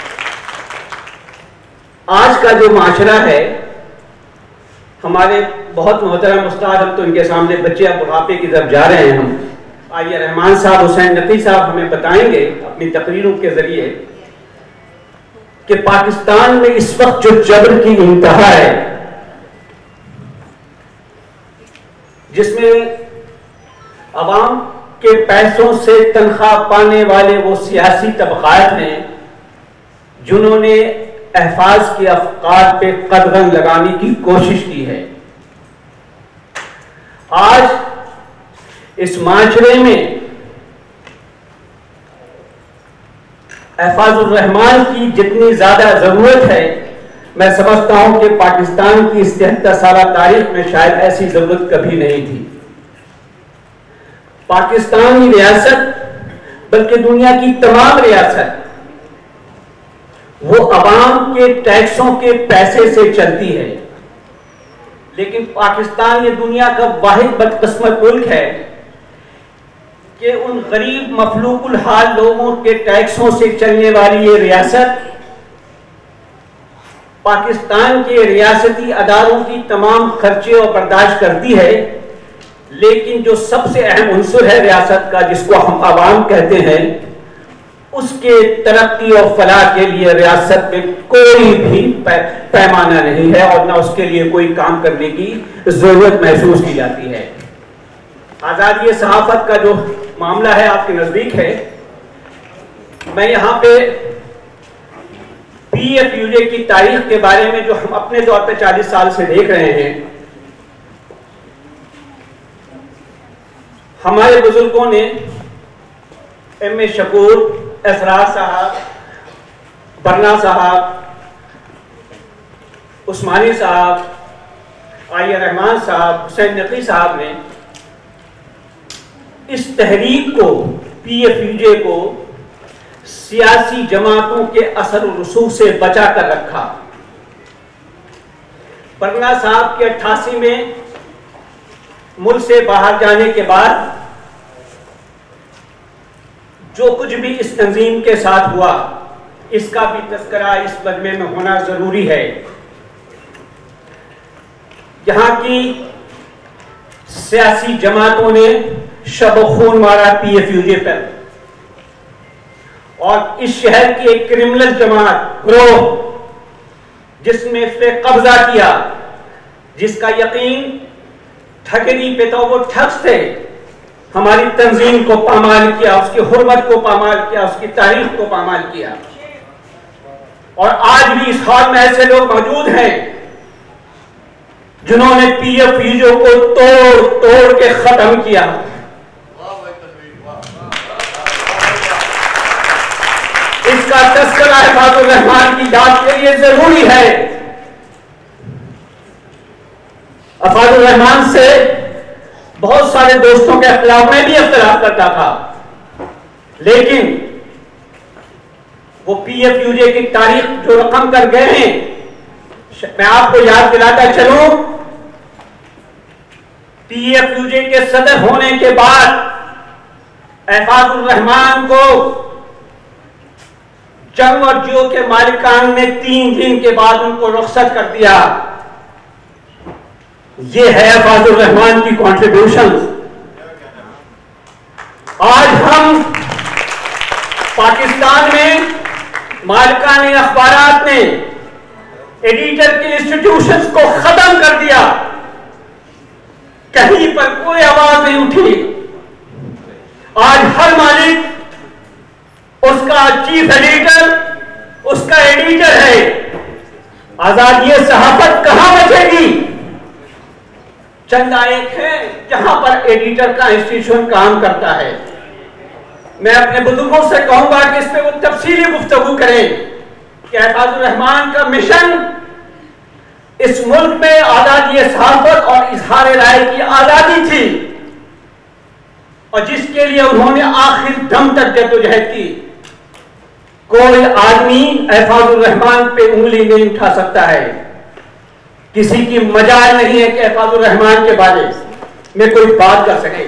آج کا جو معاشرہ ہے، ہمارے بہت محترم استاد، ہم تو ان کے سامنے بچے اب بڑھاپے کی طرف جا رہے ہیں، ہم آئیے رحمان صاحب، حسین نقی صاحب ہمیں بتائیں گے اپنی تقریروں کے ذریعے کہ پاکستان میں اس وقت جو جبر کی انتہا ہے، جس میں عوام کے پیسوں سے تنخواہ پانے والے وہ سیاسی طبقات ہیں جنہوں نے احفاظ کے افکار پہ قدغن لگانے کی کوشش کی ہے. آج اس معاشرے میں احفاظ الرحمان کی جتنی زیادہ ضرورت ہے، میں سمجھتا ہوں کہ پاکستان کی اس 73 سالہ تاریخ میں شاید ایسی ضرورت کبھی نہیں تھی. پاکستانی ریاست بلکہ دنیا کی تمام ریاست وہ عوام کے ٹیکسوں کے پیسے سے چلتی ہے، لیکن پاکستان یہ دنیا کا واحد بدقسمت ملک ہے کہ ان غریب مفلوق الحال لوگوں کے ٹیکسوں سے چلنے والی یہ ریاست پاکستان کے ریاستی اداروں کی تمام خرچے اور برداشت کرتی ہے، لیکن جو سب سے اہم عنصر ہے ریاست کا، جس کو ہم عوام کہتے ہیں، اس کے ترقی اور فلاح کے لیے ریاست میں کوئی بھی پیمانہ نہیں ہے اور نہ اس کے لیے کوئی کام کرنے کی ضرورت محسوس کی جاتی ہے. آزادی صحافت کا جو معاملہ ہے آپ کے نزدیک ہے. میں یہاں پہ پی ایف یو جے کی تاریخ کے بارے میں جو ہم اپنے دور پہ 40 سال سے دیکھ رہے ہیں، ہمارے بزرگوں نے ایم اے شکور، اسرار صاحب، برنا صاحب، عثمانی صاحب، آئیہ رحمان صاحب، حسین نقی صاحب نے اس تحریک کو، پی ایف یو جے کو سیاسی جماعتوں کے اثر و رسوخ سے بچا کر رکھا. برنا صاحب کے 88 میں ملک سے باہر جانے کے بعد جو کچھ بھی اس تنظیم کے ساتھ ہوا، اس کا بھی تذکرہ اس مجمع میں ہونا ضروری ہے. یہاں کی سیاسی جماعتوں نے شب و خون مارا پی ایف یو جے پر، اور اس شہر کی ایک کرمنل جماعت گروہ جس میں اس پہ قبضہ کیا، جس کا یقین ٹھگری پہ تو وہ ٹھگس تھے، ہماری تنظیم کو پامال کیا، اس کی حرمت کو پامال کیا، اس کی تاریخ کو پامال کیا. اور آج بھی اس حال میں ایسے لوگ موجود ہیں جنہوں نے پی ایف یو جے کو توڑ توڑ کے ختم کیا. اس کا تذکرہ احفاظ الرحمان کی یاد کے لیے ضروری ہے. احفاظ الرحمان سے بہت سارے دوستوں کے اختلاف میں بھی اختلاف کرتا تھا، لیکن وہ پی ایف یو جے کی تاریخ جو رقم کر گئے ہیں، میں آپ کو یاد دلاتا چلوں، پی ایف یو جے کے صدر ہونے کے بعد احفاظ الرحمان کو جنگ اور جیو کے مالکان نے 3 دن کے بعد ان کو رخصت کر دیا. یہ ہے احفاظ الرحمان کی کنٹریبیوشن. آج ہم پاکستان میں مالکان اخبارات نے ایڈیٹر کے انسٹیٹیوشنز کو ختم کر دیا، کہیں پر کوئی آواز نہیں اٹھی. آج ہر مالک اس کا چیف ایڈیٹر، اس کا ایڈیٹر ہے. آزادی صحافت کہاں بچے گی؟ چندہ ایک ہے جہاں پر ایڈیٹر کا انسٹیٹیوشن کام کرتا ہے. میں اپنے بزرگوں سے کہوں گا کہ اس پہ وہ تفصیلی گفتگو کریں کہ احفاظ الرحمان کا مشن اس ملک میں آزادی صحافت اور اظہار رائے کی آزادی تھی. اور جس کے لیے انہوں نے آخر دم تک جدوجہد کی، کوئی آدمی احفاظ الرحمان پہ انگلی نہیں اٹھا سکتا ہے. کسی کی مجال نہیں ہے کہ احفاظ الرحمان کے بارے میں کوئی بات کر سکے.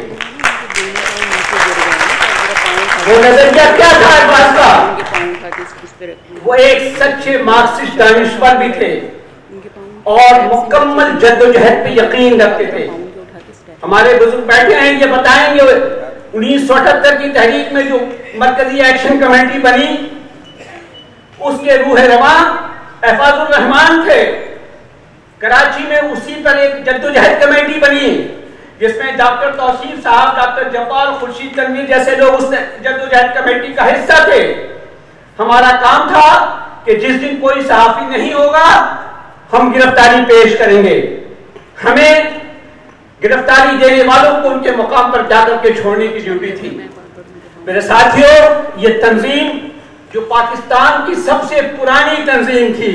وہ نظریہ کیا تھا احفاظ کا؟ وہ ایک سچے مارکسسٹ دانشور بھی تھے اور مکمل جدوجہد پہ یقین رکھتے تھے. ہمارے بزرگ بیٹھے ہیں، یہ بتائیں گے 1978 کی تحریک میں جو مرکزی ایکشن کمیٹی بنی، اس کے روح رواں احفاظ الرحمان تھے. کراچی میں اسی پر ایک جدوجہد کمیٹی بنی جس میں ڈاکٹر توصیف صاحب، ڈاکٹر جبار خورشید تنویر جیسے لوگ اس جدوجہد کمیٹی کا حصہ تھے. ہمارا کام تھا کہ جس دن کوئی صحافی نہیں ہوگا ہم گرفتاری پیش کریں گے. ہمیں گرفتاری دینے والوں کو ان کے مقام پر جا کر کے چھوڑنے کی ڈیوٹی تھی. میرے ساتھیوں، یہ تنظیم جو پاکستان کی سب سے پرانی تنظیم تھی،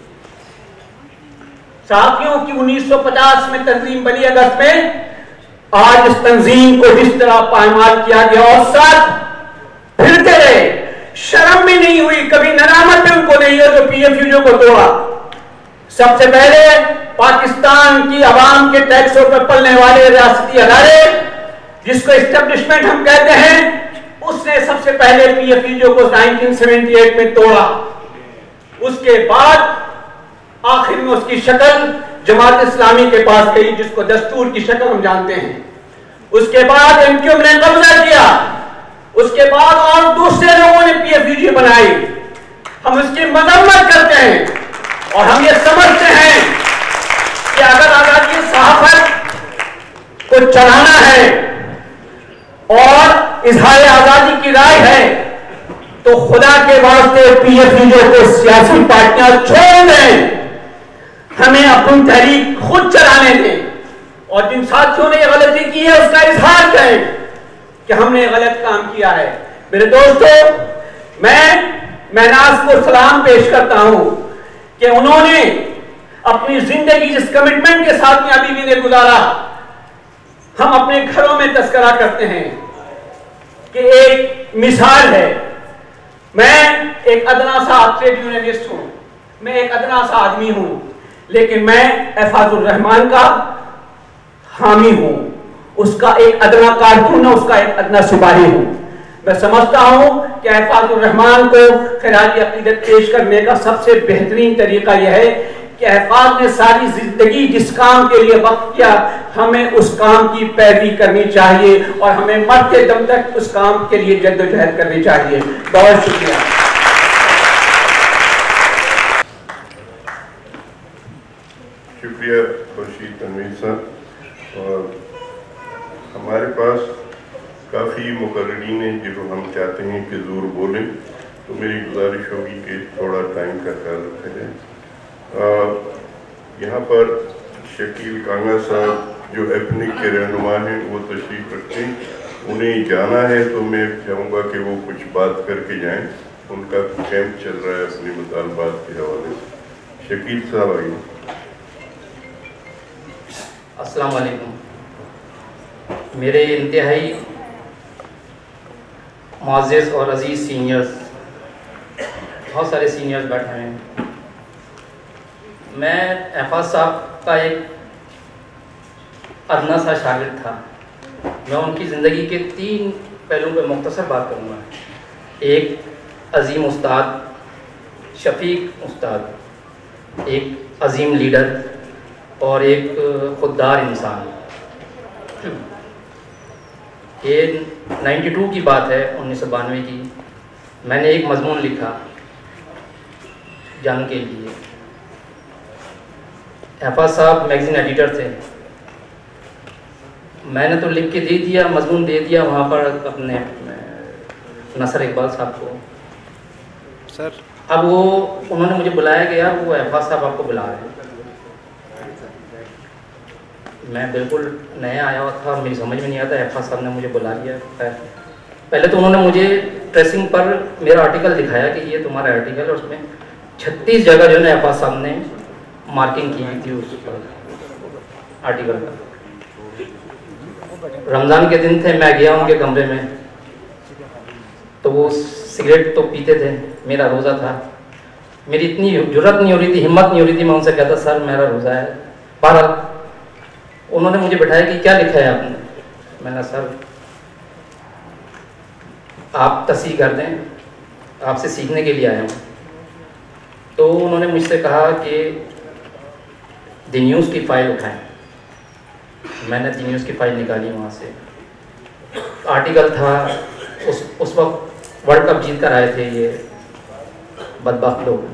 صحافیوں کی 1950 میں تنظیم بنی اگست میں، آج اس تنظیم کو جس طرح پائمال کیا گیا اور ساتھ پھرتے رہے، شرم بھی نہیں ہوئی، کبھی ندامت بھی ان کو نہیں ہو جو پی ایف یو کو توڑا. سب سے پہلے پاکستان کی عوام کے ٹیکسوں پر پلنے والے ریاستی ادارے جس کو اسٹیبلشمنٹ ہم کہتے ہیں، اس نے سب سے پہلے پی ایف یو کو 1978 میں توڑا. اس کے بعد آخر میں اس کی شکل جماعت اسلامی کے پاس گئی جس کو دستور کی شکل ہم جانتے ہیں. اس کے بعد ایم کیو ایم نے قبضہ کیا. اس کے بعد اور دوسرے لوگوں نے پی ایف یو بنائی. ہم اس کی مذمت کرتے ہیں اور ہم یہ سمجھتے ہیں کہ اگر آزادی صحافت کو چلانا ہے اور اظہار آزادی کی رائے ہے تو خدا کے واسطے پی ایف یو کو سیاسی پارٹیاں چھوڑ دیں، ہمیں اپنی تحریک خود چلانے دیں، اور جن ساتھیوں نے یہ غلطی کی ہے اس کا اظہار کریں کہ ہم نے غلط کام کیا ہے. میرے دوستو، میں مہناز کو سلام پیش کرتا ہوں کہ انہوں نے اپنی زندگی جس کمٹمنٹ کے ساتھ میاں بیوی نے گزارا. ہم اپنے گھروں میں تذکرہ کرتے ہیں کہ ایک مثال ہے. میں ایک ادنا سا ٹریڈ یونینسٹ ہوں، میں ایک ادنا سا آدمی ہوں، لیکن میں احفاظ الرحمان کا حامی ہوں، اس کا ایک ادنا کارکن ہوں، اس کا ایک ادنا سپاہی ہوں. میں سمجھتا ہوں کہ احفاظ الرحمان کو خراج عقیدت پیش کرنے کا سب سے بہترین طریقہ یہ ہے کہ احفاظ نے ساری زندگی جس کام کے لیے وقف کیا، ہمیں اس کام کی پیروی کرنی چاہیے اور ہمیں مرتے دم تک اس کام کے لیے جدوجہد کرنی چاہیے. بہت شکریہ. شکریہ خورشید تنویر صاحب. اور ہمارے پاس کافی مقررین ہیں جو ہم چاہتے ہیں کہ زور بولیں، تو میری گزارش ہوگی کہ تھوڑا ٹائم کا خیال رکھا جائے. یہاں پر شکیل کانگا صاحب جو ایپنک کے رہنما ہیں وہ تشریف رکھتے ہیں. انہیں جانا ہے تو میں چاہوں گا کہ وہ کچھ بات کر کے جائیں. ان کا کیمپ چل رہا ہے اپنے مطالبات کے حوالے سے. شکیل صاحب آئیے. السلام علیکم. میرے انتہائی معزز اور عزیز سینئرز، بہت سارے سینئرز بیٹھے ہیں. میں احفاظ صاحب کا ایک ادنا سا شاگرد تھا. میں ان کی زندگی کے 3 پہلوؤں پہ مختصر بات کروں گا. ایک عظیم استاد، شفیق استاد، ایک عظیم لیڈر اور ایک خوددار انسان. یہ 92 کی بات ہے، 1992 کی. میں نے ایک مضمون لکھا جنگ کے لیے. احفاظ صاحب میگزین ایڈیٹر تھے. میں نے تو لکھ کے دے دیا، مضمون دے دیا وہاں پر اپنے نصر اقبال صاحب کو. سر اب وہ انہوں نے مجھے بلایا کہ یار وہ احفاظ صاحب آپ کو بلا رہے ہیں. میں بالکل نیا آیا ہوا تھا، میری سمجھ میں نہیں آتا. احفاظ صاحب نے مجھے بلا لیا. پہلے تو انہوں نے مجھے ٹریسنگ پر میرا آرٹیکل دکھایا کہ یہ تمہارا آرٹیکل ہے. اس میں 36 جگہ جو ہے نا احفاظ صاحب نے مارکنگ کی ہوئی تھی اس پر آرٹیکل پر. رمضان کے دن تھے, میں گیا ان کے کمرے میں, تو وہ سگریٹ تو پیتے تھے, میرا روزہ تھا. میری اتنی جرت نہیں ہو رہی تھی, ہمت نہیں ہو رہی تھی, میں ان سے کہتا سر میرا روزہ ہے. بہرحال انہوں نے مجھے بٹھایا کہ کیا لکھا ہے آپ نے. میں نے سر آپ تصحیح کر دیں, آپ سے سیکھنے کے لیے آیا ہوں. تو انہوں نے مجھ سے کہا کہ دی نیوز کی فائل اٹھائیں. میں نے دی نیوز کی فائل نکالی, وہاں سے آرٹیکل تھا. اس وقت ورلڈ کپ جیت کر آئے تھے یہ بدبخت لوگ.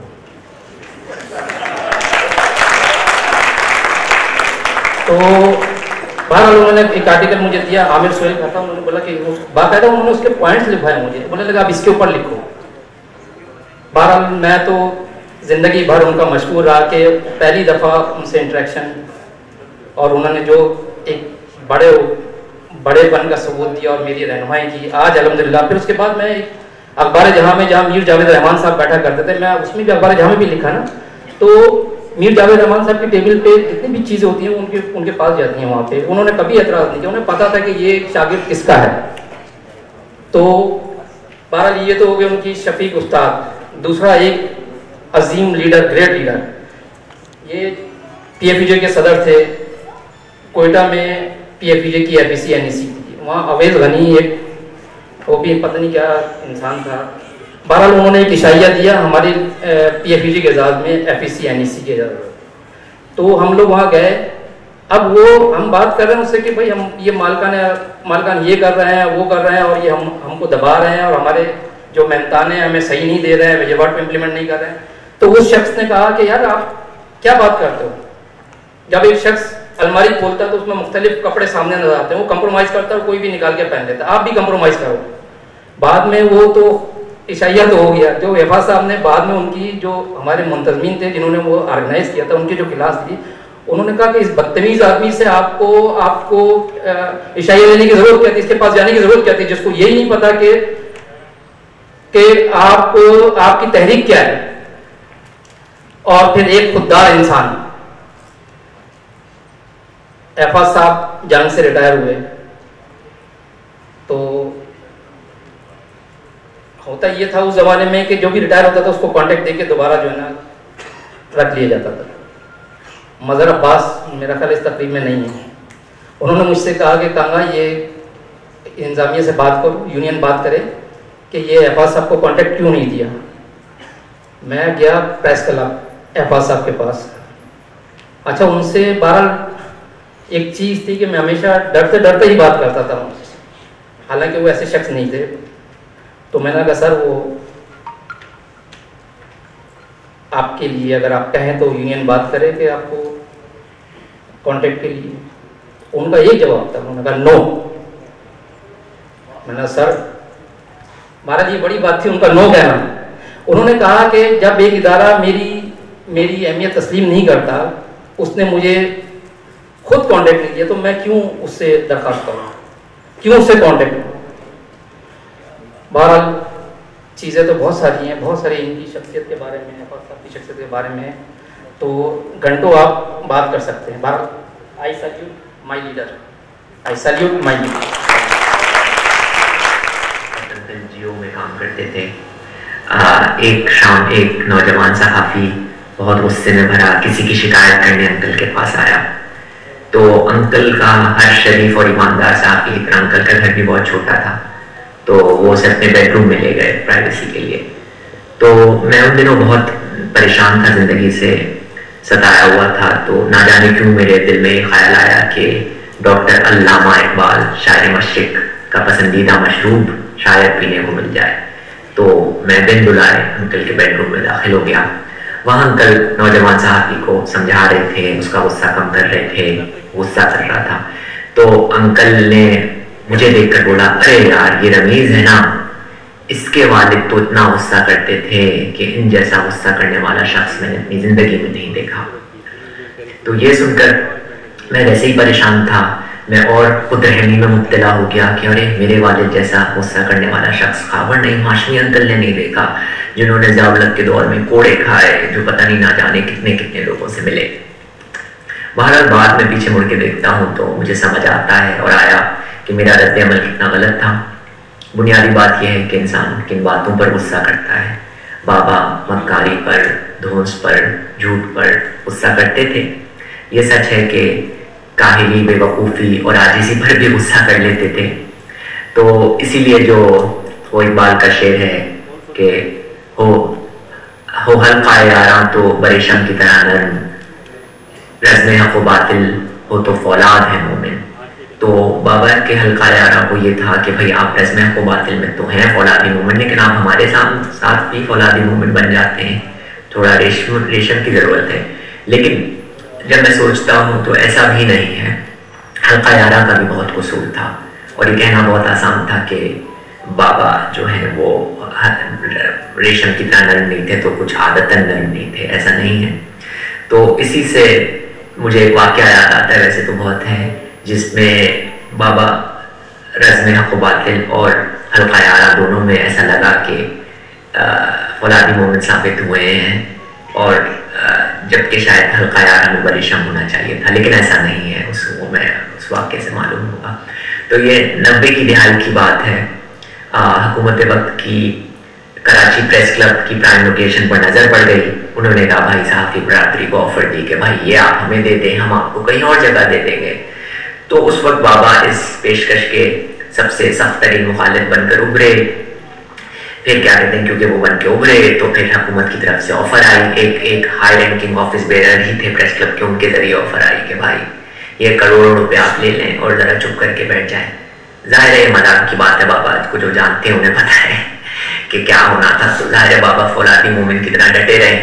تو بہرحال انہوں نے ایک آرٹیکل مجھے دیا, عامر سہیل کا تھا. انہوں نے بولا کہ باقاعدہ انہوں نے اس کے پوائنٹس لکھوائے مجھے, بولنے لگا آپ اس کے اوپر لکھو. بہرحال میں تو زندگی بھر ان کا مشہور رہا کہ پہلی دفعہ ان سے انٹریکشن, اور انہوں نے جو ایک بڑے پن کا ثبوت دیا اور میری رہنمائی کی آج الحمدللہ. پھر اس کے بعد میں اخبار جہاں میں, جہاں میر جاوید رحمان صاحب بیٹھا کرتے تھے, میں اس میں بھی اخبار جہاں میں بھی لکھا نا, تو میر جاوید رحمان صاحب کی ٹیبل پہ جتنی بھی چیزیں ہوتی ہیں ان کے پاس جاتی ہیں. وہاں پہ انہوں نے کبھی اعتراض نہیں کیا, انہیں پتا تھا کہ یہ شاگرد کس کا ہے. تو بہرحال یہ تو ہو گئے ان کی شفیق استاد. دوسرا ایک عظیم لیڈر, گریٹ لیڈر, یہ پی ایف ای جے کے صدر تھے. کوئٹہ میں پی ایف ای جے کی ایف ای سی این ای سی تھی, وہاں اویز غنی ایک, وہ بھی پتہ نہیں کیا انسان تھا. بہرحال انہوں نے ایک عشائیہ دیا ہماری پی ایف ای جی کے اعزاز میں, ایف ای سی این ای سی کے اعزاز میں. تو ہم لوگ وہاں گئے. اب وہ ہم بات کر رہے ہیں اس سے کہ بھائی ہم یہ مالکان یہ کر رہے ہیں, وہ کر رہے ہیں, اور یہ ہم کو دبا رہے ہیں, اور ہمارے جو محنتانے ہیں ہمیں صحیح نہیں دے رہے ہیں, وجیبات پہ امپلیمنٹ نہیں کر رہے ہیں. تو اس شخص نے کہا کہ یار آپ کیا بات کرتے ہو. جب ایک شخص الماری کھولتا ہے تو اس میں مختلف کپڑے سامنے نظر آتے ہیں, وہ کمپرومائز کرتا ہے اور کوئی بھی نکال کے پہن لیتا ہے, آپ بھی کمپرومائز کرو. بعد میں وہ تو عشائیہ تو ہو گیا. جو حفاظ صاحب نے بعد میں ان کی جو ہمارے منتظمین تھے جنہوں نے وہ آرگنائز کیا تھا, ان کی جو کلاس تھی, انہوں نے کہا کہ اس بدتمیز آدمی سے آپ کو عشائیہ لینے کی ضرورت کیا تھی, اس کے پاس جانے کی ضرورت کیا تھی, جس کو یہی نہیں پتا کہ آپ کی تحریک کیا ہے. اور پھر ایک خوددار انسان. حفاظ صاحب جنگ سے ریٹائر ہوئے, تو ہوتا یہ تھا اس زمانے میں کہ جو بھی ریٹائر ہوتا تھا اس کو کانٹیکٹ دے کے دوبارہ جو ہے نا رکھ لیا جاتا تھا. مظہر عباس میرا خیال اس تقریب میں نہیں ہے. انہوں نے مجھ سے کہا کہ کہاں یہ انتظامیہ سے بات کرو, یونین بات کرے کہ یہ حفاظ صاحب کو کانٹیکٹ کیوں نہیں دیا. میں گیا پریس کلب حفاظ صاحب کے پاس. اچھا ان سے بہرحال ایک چیز تھی کہ میں ہمیشہ ڈرتے ہی بات کرتا تھا, حالانکہ وہ ایسے شخص نہیں تھے. تو میں نے کہا سر وہ آپ کے لیے اگر آپ کہیں تو یونین بات کرے کہ آپ کو کانٹیکٹ کے لیے. ان کا یہی جواب تھا, انہوں نے کہا نو. میں نے سر مہاراج یہ بڑی بات تھی ان کا نو کہنا. انہوں نے کہا کہ جب ایک ادارہ میری اہمیت تسلیم نہیں کرتا, اس نے مجھے خود کانٹیکٹ نہیں کیا, تو میں کیوں اس سے درخواست کروں, کیوں اس سے کانٹیکٹ کروں. بہرحال چیزیں تو بہت ساری ہیں, بہت ساری ان کی شخصیت کے بارے میں, حفاظ صاحب کی شخصیت کے بارے میں تو گھنٹوں آپ بات کر سکتے ہیں. بہرحال I salute my leader, I salute my leader. Geo میں کام کرتے تھے. ایک شام ایک نوجوان صحافی بہت غصے میں بھرا کسی کی شکایت کرنے انکل کے پاس آیا. تو انکل کا ہر شریف اور ایماندار صحافی کی طرح انکل کا گھر بھی بہت چھوٹا تھا, تو وہ اسے اپنے بیڈ روم میں لے گئے پرائیویسی کے لیے. تو میں ان دنوں بہت پریشان تھا, زندگی سے ستایا ہوا تھا. تو نہ جانے کیوں میرے دل میں یہ خیال آیا کہ ڈاکٹر علامہ اقبال شاعر مشرق کا پسندیدہ مشروب شاید پینے کو مل جائے. تو میں بن بلائے انکل کے بیڈ روم میں داخل ہو گیا. وہاں انکل نوجوان صحافی کو سمجھا رہے تھے, اس کا غصہ کم کر رہے تھے, غصہ کر رہا تھا. تو انکل نے مجھے دیکھ کر بولا, ارے یار یہ رمیز ہے نا, اس کے والد تو اتنا غصہ کرتے تھے کہ ان جیسا غصہ کرنے والا شخص میں نے اپنی زندگی میں نہیں دیکھا. تو یہ سن کر میں ویسے ہی پریشان تھا, میں اور خود رحمی میں مبتلا ہو گیا کہ ارے میرے والد جیسا غصہ کرنے والا شخص خبر نہیں ہاشمی انکل نے نہیں دیکھا, جنہوں نے ضیاء کے دور میں کوڑے کھائے, جو پتہ نہیں نہ جانے کتنے لوگوں سے ملے. بہرحال بعد میں پیچھے مڑ کے دیکھتا ہوں تو مجھے سمجھ آتا ہے اور آیا कि मेरा रद्द अमल कितना गलत था। बुनियादी बात यह है कि इंसान किन बातों पर गुस्सा करता है। बाबा मक्कारी पर, धौंस पर, झूठ पर गुस्सा करते थे। ये सच है कि काहिली, बेवकूफ़ी और आजिज़ी पर भी गुस्सा कर लेते थे। तो इसीलिए जो वो इकबाल का शेर है कि हो हल्का यारा तो बरेशम की तरह नरम, रज़्म हक़ व बातिल हो तो फौलाद है मोमिन। तो बाबा के हल्का यारा को ये था कि भाई आप रज़्म हक़ व बातिल में तो हैं फौलादी मोमिन, लेकिन आप हमारे साथ भी फौलादी मोमिन बन जाते हैं। थोड़ा रेशम की ज़रूरत है। लेकिन जब मैं सोचता हूँ तो ऐसा भी नहीं है। हल्का यारा का भी बहुत कसूर था और ये कहना बहुत आसान था कि बाबा जो है वो रेशम की तरह नरम नहीं थे तो कुछ आदतन नरम नहीं थे, ऐसा नहीं है। तो इसी से मुझे एक वाक़या याद आता है, वैसे तो बहुत है, जिसमें बाबा रज़्म हक़ व बातिल और हल्का यारा दोनों में ऐसा लगा कि फौलादी मोमिन साबित हुए हैं, और जबकि शायद हल्का यारा में बरेशम होना चाहिए था, लेकिन ऐसा नहीं है। उस वाक़े से मालूम होगा। तो ये 90 की दिहाई की बात है। हुकूमत वक्त की कराची प्रेस क्लब की प्राइम लोकेशन पर नज़र पड़ गई। उन्होंने कहा भाई साहब की बरादरी को ऑफर दी कि भाई ये आप हमें दे दें, हम आपको कहीं और जगह दे देंगे। तो उस वक्त बाबा इस पेशकश के सबसे सख्त तरीन मुखालिफ बनकर उभरे। फिर क्या कहते हैं, क्योंकि वो बन के उभरे तो फिर हुकूमत की तरफ से ऑफर आई। एक हाई रैंकिंग ऑफिस बेरर ही थे प्रेस क्लब के, उनके जरिए ऑफर आई कि भाई ये करोड़ों रुपए आप ले लें और ज़रा चुप करके बैठ जाएं। जाहिर है ये मजाक की बात है, बाबा को जो जानते हैं उन्हें पता है कि क्या होना था। तो जाहिर है बाबा फौलादी मोमिन की तरह डटे रहे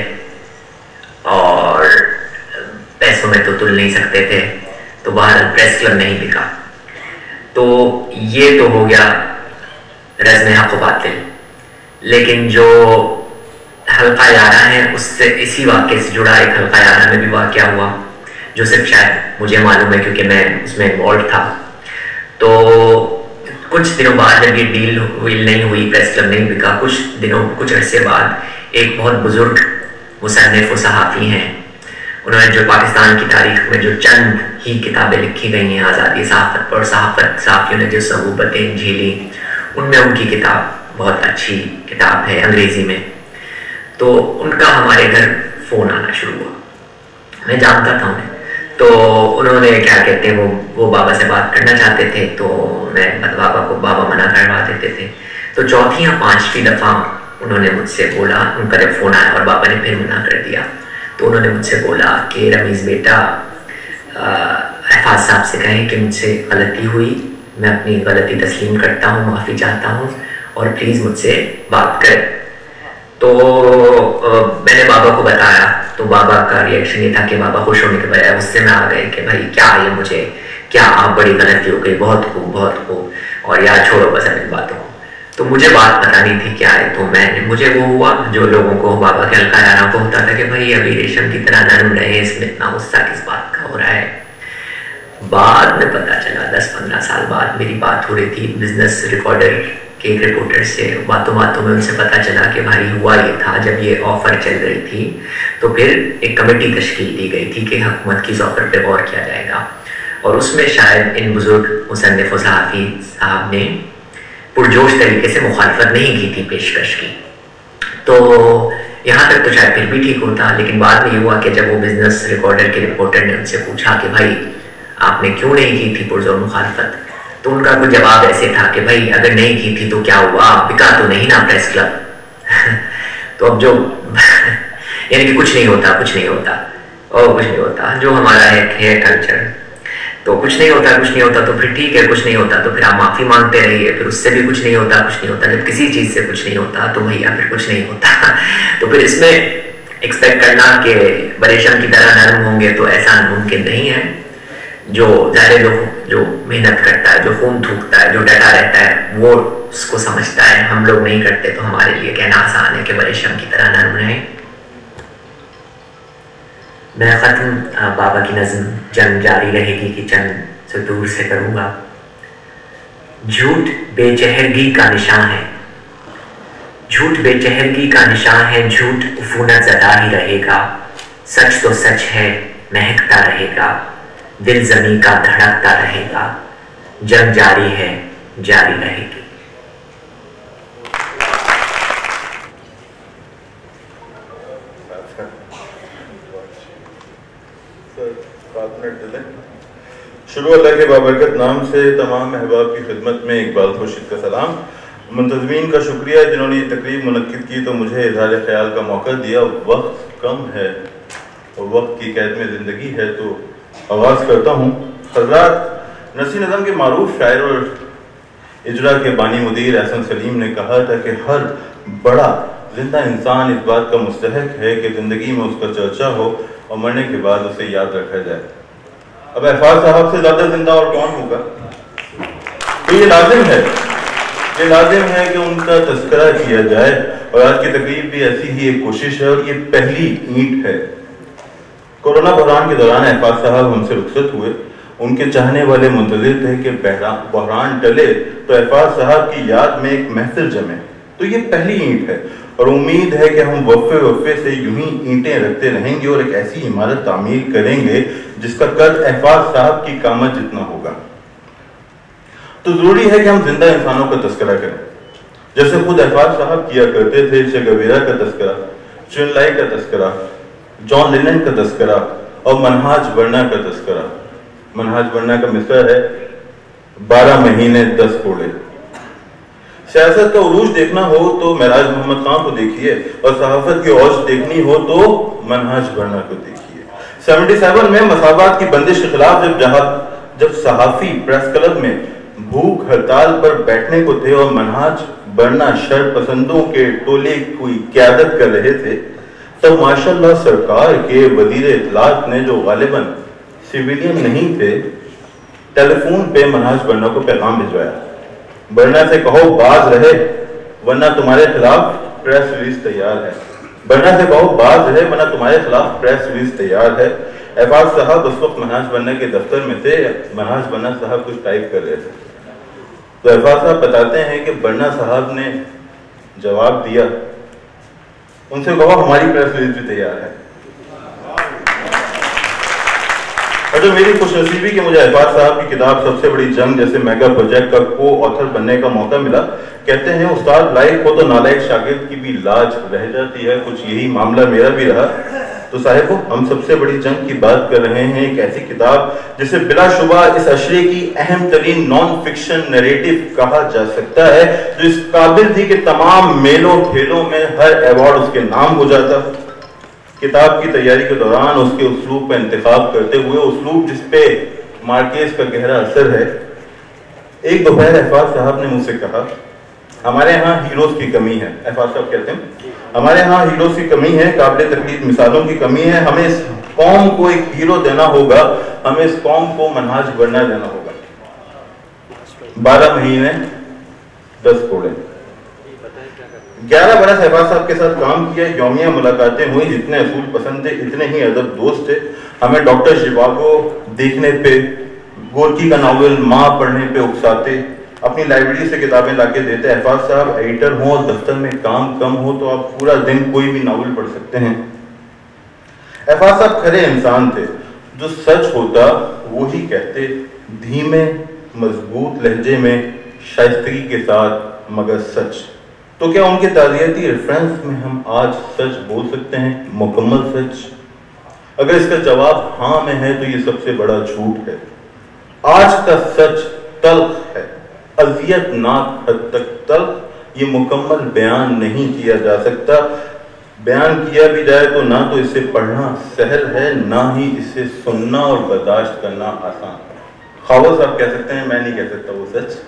और पैसों में तो तुल नहीं सकते थे, तो बाहर प्रेस क्लब नहीं बिका। तो ये तो हो गया रज़्म हक़ व बातिल। लेकिन जो हल्का यारा है उससे, इसी वाक़े से जुड़ा एक हल्का यारा में भी वाक़या हुआ जो सिर्फ शायद मुझे मालूम है क्योंकि मैं उसमें इन्वॉल्व था। तो कुछ दिनों बाद जब ये डील नहीं हुई, प्रेस क्लब नहीं बिका, कुछ अरसे बाद एक बहुत बुजुर्ग मुसन्निफ व सहाफ़ी हैं, उन्होंने जो पाकिस्तान की तारीख में जो चंद ही किताबें लिखी गई हैं आज़ादी सहाफ़त पर, सहाफ़ियों ने जो सहूबतें झेली, उनमें उनकी किताब बहुत अच्छी किताब है अंग्रेज़ी में। तो उनका हमारे घर फ़ोन आना शुरू हुआ, मैं जानता था उन्हें। तो उन्होंने क्या कहते हैं वो बाबा से बात करना चाहते थे, तो मैं बाबा मना करवा देते थे। तो चौथी या पांचवी दफ़ा उन्होंने मुझसे बोला, उनका जब फ़ोन आया और बाबा ने फिर मना कर दिया, तो उन्होंने मुझसे बोला कि रमीज़ बेटा, हफ़ाज़ साहब से कहें कि मुझसे गलती हुई, मैं अपनी गलती तस्लीम करता हूँ, माफ़ी चाहता हूँ और प्लीज़ मुझसे बात करें। तो मैंने बाबा को बताया, तो बाबा का रिएक्शन ये था कि बाबा खुश होने के बजाय गुस्से में आ गए कि भाई क्या ये मुझे, क्या आप बड़ी गलती हो गई, बहुत खूब, और यार छोड़ो बस अपनी बातों को। तो मुझे बात पता नहीं थी क्या है। तो मुझे वो हुआ जो लोगों को बाबा के हल्का यारा को होता था कि भाई अभी रेशम की तरह नरम रहे, इसमें इतना गुस्सा किस बात का हो रहा है। बाद में पता चला 10-15 साल बाद मेरी बात हो रही थी बिजनेस रिकॉर्डर के एक रिपोर्टर से, बातों में उनसे पता चला कि भाई हुआ ये था, जब ये ऑफर चल रही थी तो फिर एक कमेटी तश्कील दी गई थी कि हुकूमत की इस ऑफर पे गौर किया जाएगा, और उसमें शायद इन बुजुर्ग मुसन्निफ व सहाफ़ी साहब ने पुरजोश तरीके से मुखालफत नहीं की थी पेशकश की। तो यहाँ तक तो शायद फिर भी ठीक होता, लेकिन बाद में ये हुआ कि जब वो बिजनेस रिकॉर्डर के रिपोर्टर ने उनसे पूछा कि भाई आपने क्यों नहीं की थी पुरजोर मुखालफत, तो उनका कोई जवाब ऐसे था कि भाई अगर नहीं की थी तो क्या हुआ, बिका तो नहीं ना प्रेस क्लब। तो अब जो यानी कि कुछ नहीं होता और कुछ नहीं होता, जो हमारा है कल्चर, तो कुछ नहीं होता तो फिर ठीक है, कुछ नहीं होता तो फिर आप माफ़ी मांगते रहिए, फिर उससे भी कुछ नहीं होता। जब किसी चीज़ से कुछ नहीं होता तो भैया फिर कुछ नहीं होता। तो फिर इसमें एक्सपेक्ट करना कि बरेशम की तरह नरम होंगे तो ऐसा मुमकिन नहीं है। जो मेहनत करता है, जो खून थूकता है, जो डटा रहता है, वो उसको समझता है। हम लोग नहीं करते तो हमारे लिए कहना आसान है कि बरेशम की तरह नरम रहे। मैं ख़त्म बाबा की नज़्म जंग जारी रहेगी कि चंद से दूर से करूँगा। झूठ बेचहरगी का निशान है, झूठ बेचहरगी का निशान है, झूठ उफूनत ज़दा ही रहेगा। सच तो सच है, महकता रहेगा, दिल ज़मीं का धड़कता रहेगा। जंग जारी है, जारी रहेगी। शुरू अल्लाह के बाबरकत नाम से तमाम अहबाब की खिदमत में इकबाल खुर्शीद का सलाम। मुंतज़मीन का शुक्रिया जिन्होंने ये तकरीब मुनक्किद की तो मुझे इज़हार ख्याल का मौका दिया। वक्त कम है और वक्त की कैद में ज़िंदगी है तो आगाज़ करता हूँ। हज़रात नसी नज़म के मारूफ शायर और इजरा के बानी मुदीर एहसन सलीम ने कहा था कि हर बड़ा जिंदा इंसान इस बात का मुस्तहक है कि ज़िंदगी में उसका चर्चा हो और मरने के बाद उसे याद रखा जाए। अब अहफाज साहब से ज़्यादा जिंदा और कौन होगा? तो ये लाजिम है कि उनका तस्करा किया जाए और आज की तकरीब भी ऐसी ही एक कोशिश है और ये पहली ईंट है। कोरोना बहरान के दौरान अहफाज साहब हमसे रुखसत हुए। उनके चाहने वाले मुंतज़िर थे कि बहरान टले तो अहफाज साहब की याद में एक महफिल जमे। तो ये पहली ईंट है और उम्मीद है कि हम वफ़े से यूं ही ईंटें रखते रहेंगे और एक ऐसी इमारत तामीर करेंगे जिसका कद अहफाज साहब की कामत जितना होगा। तो जरूरी है कि हम जिंदा इंसानों का तस्करा करें, जैसे खुद अहफाज साहब किया करते थे। चे गुवेरा का तस्करा, चिन लाई का तस्करा, जॉन लेनन का तस्करा और मनहाज वर्ना का तस्करा। मनहाज वर्ना का मिसरा है 12 महीने 10 कोड़े। सियासत का उरूज देखना हो तो महराज मोहम्मद खान को देखिए और सहाफत की औज देखनी हो तो मनहाज वर्ना को देखिए। 77 में मसावात की बंदिश के खिलाफ जब सहाफी प्रेस क्लब में भूख हड़ताल पर बैठने को थे और मनहाज वर्ना शर पसंदों के टोले की क्यादत कर रहे थे, तब माशाल्लाह सरकार के वजीर इत्तलात ने, जो गालिबन सिविलियन नहीं थे, टेलीफोन पे मनहाज वर्ना को पैगाम भिजवाया। वर्ना से कहो बाज रहे वरना तुम्हारे खिलाफ प्रेस रिलीज तैयार है। वर्ना से कहो बाज रहे वरना तुम्हारे खिलाफ प्रेस रिलीज तैयार है। अहफाज साहब उस वक्त मनहाज वर्ना के दफ्तर में थे। मनहाज वर्ना साहब कुछ टाइप कर रहे थे तो अहफाज साहब बताते हैं कि वर्ना साहब ने जवाब दिया, उनसे कहो हमारी प्रेस रिलीज भी तैयार है। और जो मेरी खुशनसीबी कि मुझे अहफाज साहब की किताब सबसे बड़ी जंग जैसे मेगा प्रोजेक्ट का को ऑथर बनने का मौका मिला। कहते हैं उस्ताद लायक हो तो नालायक शागिर्द की भी लाज रह जाती है। कुछ यही मामला मेरा भी रहा। तो साहिबो, हम सबसे बड़ी जंग की बात कर रहे हैं, एक ऐसी किताब जिसे बिलाशुबा इस अशरे की अहम तरीन नॉन फिक्शन नैरेटिव कहा जा सकता है, जो इस काबिल थी कि तमाम मेलों ठेलों में हर अवार्ड उसके नाम हो जाता। किताब की तैयारी के दौरान उसके उसलूब का इंतखाब करते हुए, उसलूब जिसपे मार्केस का गहरा असर है, एक दोपहर अहफाज साहब ने मुझसे कहा, हमारे यहाँ हीरोज की कमी है। अहफाज साहब कहते हैं हमारे यहाँ हीरोज की कमी है, काबिल तकलीफ मिसालों की कमी है। हमें इस कौम को एक हीरो देना होगा, हमें इस कौम को मनहाज वर्ना देना होगा। 12 महीने 10 कोड़े। 11 बरस अहफाज साहब के साथ काम किया, यौमिया मुलाकातें हुई। जितने असूल पसंद थे इतने ही अदब दोस्त थे। हमें डॉक्टर शिवागो देखने पे, गोरकी का नावल माँ पढ़ने पे उकसाते, अपनी लाइब्रेरी से किताबें लाके देते। अहफाज साहब एडिटर हो, दफ्तर में काम कम हो तो आप पूरा दिन कोई भी नावल पढ़ सकते हैं। अहफाज साहब खरे इंसान थे, जो सच होता वो ही कहते, धीमे मजबूत लहजे में, शाइस्तगी के साथ, मगर सच। तो क्या उनके ताज़ियती रेफरेंस में हम आज सच बोल सकते हैं, मुकम्मल सच? अगर इसका जवाब हाँ में है तो ये सबसे बड़ा झूठ है। आज का सच तल्ख है, अज़ियतनाक हद तक तल्ख। ये मुकम्मल बयान नहीं किया जा सकता। बयान किया भी जाए तो ना तो इसे पढ़ना सहल है, ना ही इसे सुनना और बर्दाश्त करना आसान। खावस आप कह सकते हैं, मैं नहीं कह सकता वो सच।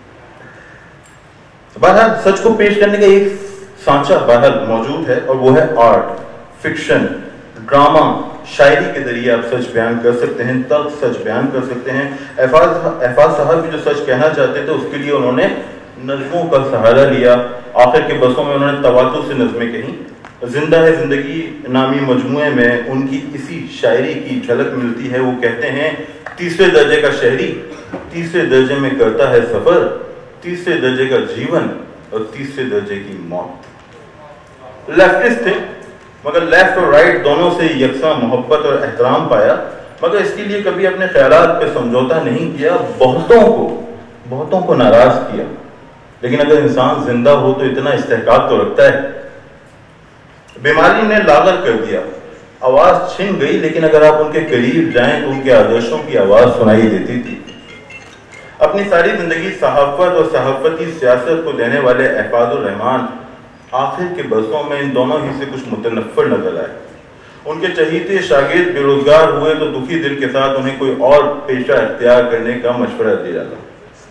बहरहाल सच को पेश करने का एक सांचा बहरहाल मौजूद है और वो है आर्ट, फिक्शन, ड्रामा, शायरी के जरिए आप सच बयान कर सकते हैं, तब सच बयान कर सकते हैं। अहफाज साहब भी जो सच कहना चाहते थे उसके लिए उन्होंने नज़मों का सहारा लिया। आखिर के बसों में उन्होंने तवातुर से नज़में कहीं। जिंदा है जिंदगी नामी मजमुए में उनकी इसी शायरी की झलक मिलती है। वो कहते हैं, तीसरे दर्जे का शहरी तीसरे दर्जे में करता है सफर, तीसरे दर्जे का जीवन और तीसरे दर्जे की मौत। लेफ्टिस्ट थे मगर लेफ्ट और राइट दोनों से यकसा मोहब्बत और एहतराम पाया। مگر اس کے لیے کبھی اپنے خیالات پہ سمجھوتا نہیں کیا، بہتوں کو ناراض کیا۔ لیکن اگر انسان زندہ ہو تو اتنا استحقاق تو رکھتا ہے۔ بیماری نے لاغر کر دیا، آواز چھن گئی، لیکن اگر آپ ان کے قریب جائیں تو ان کے آدرشوں کی آواز سنائی دیتی تھی۔ اپنی ساری زندگی صحافت اور صحافتی سیاست کو دینے والے احفاظ الرحمان آخر کے برسوں میں ان دونوں ہی سے کچھ متنفر نظر آئے۔ ان کے چہیتے شاگرد بے روزگار ہوئے تو دکھی دل کے ساتھ انہیں کوئی اور پیشہ اختیار کرنے کا مشورہ دیا جاتا۔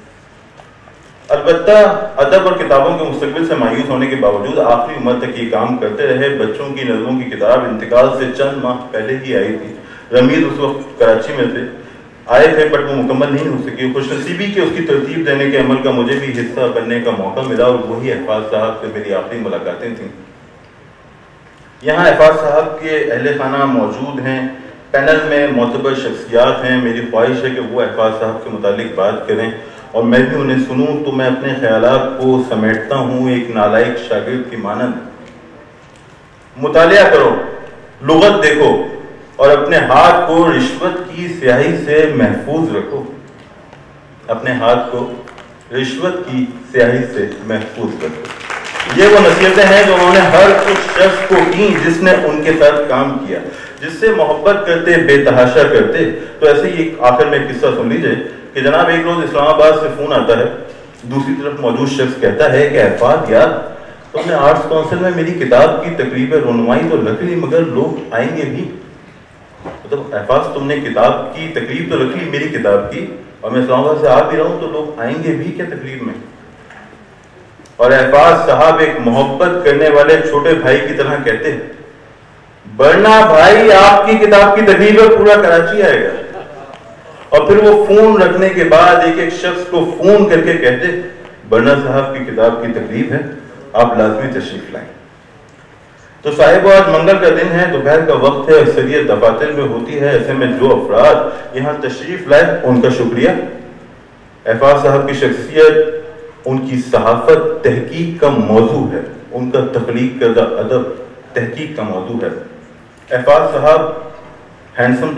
البتہ ادب اور کتابوں کے مستقبل سے مایوس ہونے کے باوجود آخری عمر تک یہ کام کرتے رہے۔ بچوں کی نظموں کی کتاب انتقال سے چند ماہ پہلے ہی آئی تھی۔ رمیز اس وقت کراچی میں آئے تھے، بٹ وہ مکمل نہیں ہو سکی۔ خوش نصیبی کہ اس کی ترتیب دینے کے عمل کا مجھے بھی حصہ بننے کا موقع ملا، اور وہی احفاظ صاحب سے میری آخری ملاقاتیں تھیں۔ یہاں احفاظ صاحب کے اہل خانہ موجود ہیں، پینل میں معتبر شخصیات ہیں۔ میری خواہش ہے کہ وہ احفاظ صاحب کے متعلق بات کریں اور میں بھی انہیں سنوں، تو میں اپنے خیالات کو سمیٹتا ہوں ایک نالائق شاگرد کی مانند۔ مطالعہ کرو، لغت دیکھو اور اپنے ہاتھ کو رشوت کی سیاہی سے محفوظ رکھو۔ اپنے ہاتھ کو رشوت کی سیاہی سے محفوظ رکھو۔ یہ وہ نصیحتیں ہیں جو انہوں نے ہر اس شخص کو کی جس نے ان کے ساتھ کام کیا، جس سے محبت کرتے، بے تحاشا کرتے۔ تو ایسے ہی آخر میں ایک قصہ سن لیجئے کہ جناب ایک روز اسلام آباد سے فون آتا ہے، دوسری طرف موجود شخص کہتا ہے کہ احفاظ یار تم نے آرٹس کونسل میں میری کتاب کی تقریب رونمائی تو رکھ لی، مگر لوگ آئیں گے بھی؟ مطلب احفاظ تم نے کتاب کی تقریب تو رکھ لی میری کتاب کی، اور میں اسلام آباد سے آ بھی رہا ہوں، تو لوگ آئیں گے بھی کیا تقریب میں؟ اور احفاظ صاحب ایک محبت کرنے والے چھوٹے بھائی کی طرح کہتے ہیں، برنا بھائی آپ کی کتاب کی تقریب پر پورا کراچی آئے گا۔ اور پھر وہ فون رکھنے کے بعد ایک ایک شخص کو فون کر کے کہتے، برنا صاحب کی کتاب کی تقریب ہے، آپ لازمی تشریف لائیں۔ تو صاحب آج منگل کا دن ہے، دوپہر کا وقت ہے، اکثریت دفاتر میں ہوتی ہے، ایسے میں جو افراد یہاں تشریف لائے ان کا شکریہ۔ احفاظ صاحب کی شخصیت، ان کی صحافت تحقیق کا موضوع ہے، ان کا تخلیق کردہ ادب تحقیق کا موضوع ہے۔ احفاظ صاحب ہینڈسم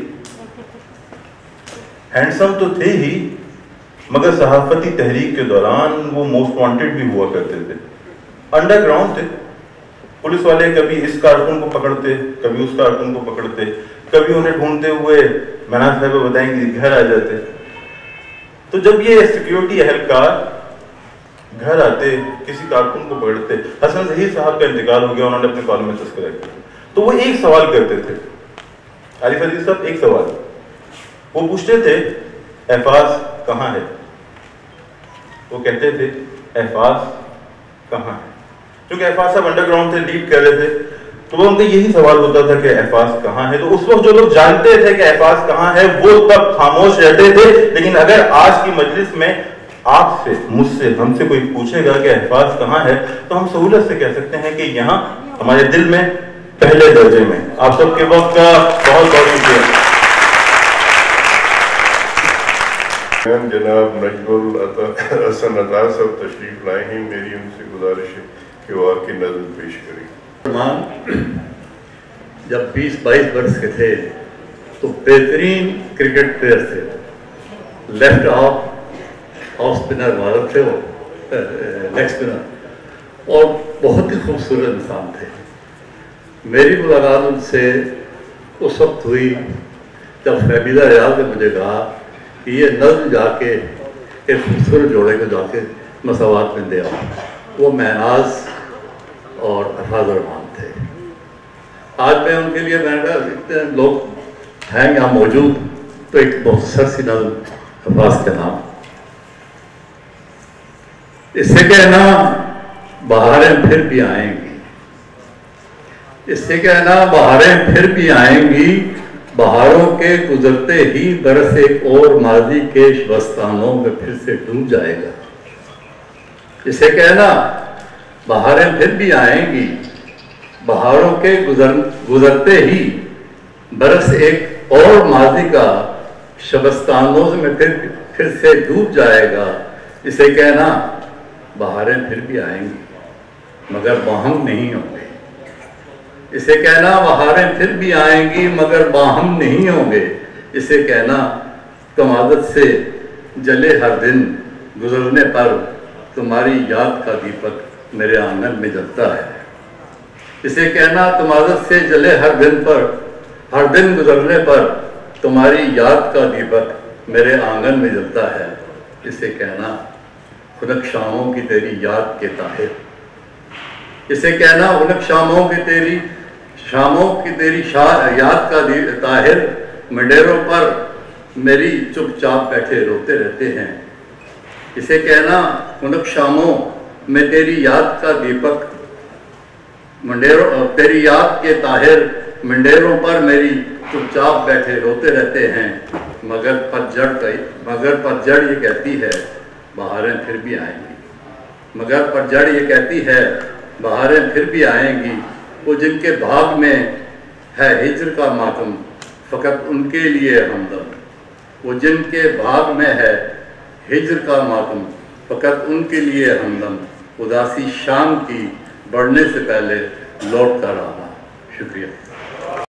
تو تھے ہی مگر صحافتی تحریک کے دوران وہ موسٹ وانٹڈ بھی ہوا کرتے تھے۔ انڈر گراؤنڈ تھے، پولیس والے کبھی اس کارکن کو پکڑتے، کبھی اس کارکن کو پکڑتے، کبھی انہیں ڈھونڈتے ہوئے مناظر صاحب بتائیں گے گھر آ جاتے۔ تو جب یہ سیکیورٹی اہلکار گھر آتے، کسی کارکن کو پکڑتے، حسن ظہیر صاحب کا انتقال ہو گیا، انہوں نے اپنے کالم میں تذکرہ کیا، تو وہ ایک سوال کرتے تھے، عارف عزیز صاحب ایک سوال وہ پوچھتے تھے، احفاظ کہاں ہے؟ وہ کہتے تھے احفاظ کہاں ہے؟ کیونکہ احفاظ صاحب انڈر گراؤنڈ تھے، لیڈ کر رہے تھے، تو وہ ان کا یہی سوال ہوتا تھا کہ احفاظ کہاں ہے؟ تو اس وقت جو لوگ جانتے تھے کہ احفاظ کہاں ہے وہ تب خاموش رہتے تھے، لیکن اگر آج کی مجلس میں آپ سے، مجھ سے، ہم سے کوئی پوچھے گا کہ احفاظ کہاں ہے، تو ہم سہولت سے کہہ سکتے ہیں کہ یہاں ہمارے دل میں پہلے درجے میں۔ آپ سب کے وقت کا بہت بہت شکریہ۔ جناب نجم الحسن عطا صاحب تشریف لائے ہیں، میری ان سے گزارش ہے کہ وہ آپ کی نظر پیش کریں۔ جب 20-22 برس کے تھے تو بہترین کرکٹ پلیئر تھے، لیفٹ آف اسپنر مارک تھے، وہ لیگ اسپنر، اور بہت ہی خوبصورت انسان تھے۔ میری ملاقات ان سے اس وقت ہوئی جب فہمیدہ ریاض نے مجھے کہا کہ یہ نظم جا کے ایک خوبصورت جوڑے کو جا کے مساوات میں دے آؤ۔ وہ مہناز اور احفاظ الرحمان تھے۔ آج میں ان کے لیے، میں نے کہا اتنے لوگ ہیں یہاں موجود، تو ایک مختصر سی نظم احفاظ کے نام، اس سے کہنا بہاریں پھر بھی آئیں گی، اس سے کہنا بہاریں پھر بھی آئیں گی، بہاروں کے گزرتے ہی برس ایک اور ماضی کے شبستانوں میں پھر سے ڈوب جائے گا۔ اسے کہنا بہاریں پھر بھی آئیں گی، بہاروں کے گزرتے ہی برس ایک اور ماضی کا شبستانوں میں پھر سے ڈوب جائے گا۔ اسے کہنا بہاریں پھر بھی آئیں گی مگر باہم نہیں ہوں گے، اسے کہنا بہاریں پھر بھی آئیں گی مگر باہم نہیں ہوں گے، इसे कहना तुम आदत से जले हर दिन गुजरने पर तुम्हारी याद का दीपक मेरे आंगन में जलता है। इसे कहना तुम आदत से जले हर दिन गुजरने पर तुम्हारी याद का दीपक मेरे आंगन में जलता है। इसे कहना खुनक शामों की तेरी याद के ताहिर। इसे कहना खुनक शामों की तेरी याद का ताहिर मंडेरों पर मेरी चुपचाप बैठे रोते रहते हैं। इसे कहना खुनक शामों में तेरी याद का दीपक तेरी याद के ताहिर मंडेरों पर मेरी चुपचाप बैठे रोते रहते हैं। मगर पतझड़ ये कहती है बहारें फिर भी आएंगी। मगर पतझड़ ये कहती है बहारें फिर भी आएंगी। वो जिनके भाग में है हिज्र का मातम फ़कत उनके लिए हमदम। वो जिनके भाग में है हिज्र का मातम फ़कत उनके लिए हमदम। उदासी शाम की बढ़ने से पहले लौट कर आना। शुक्रिया।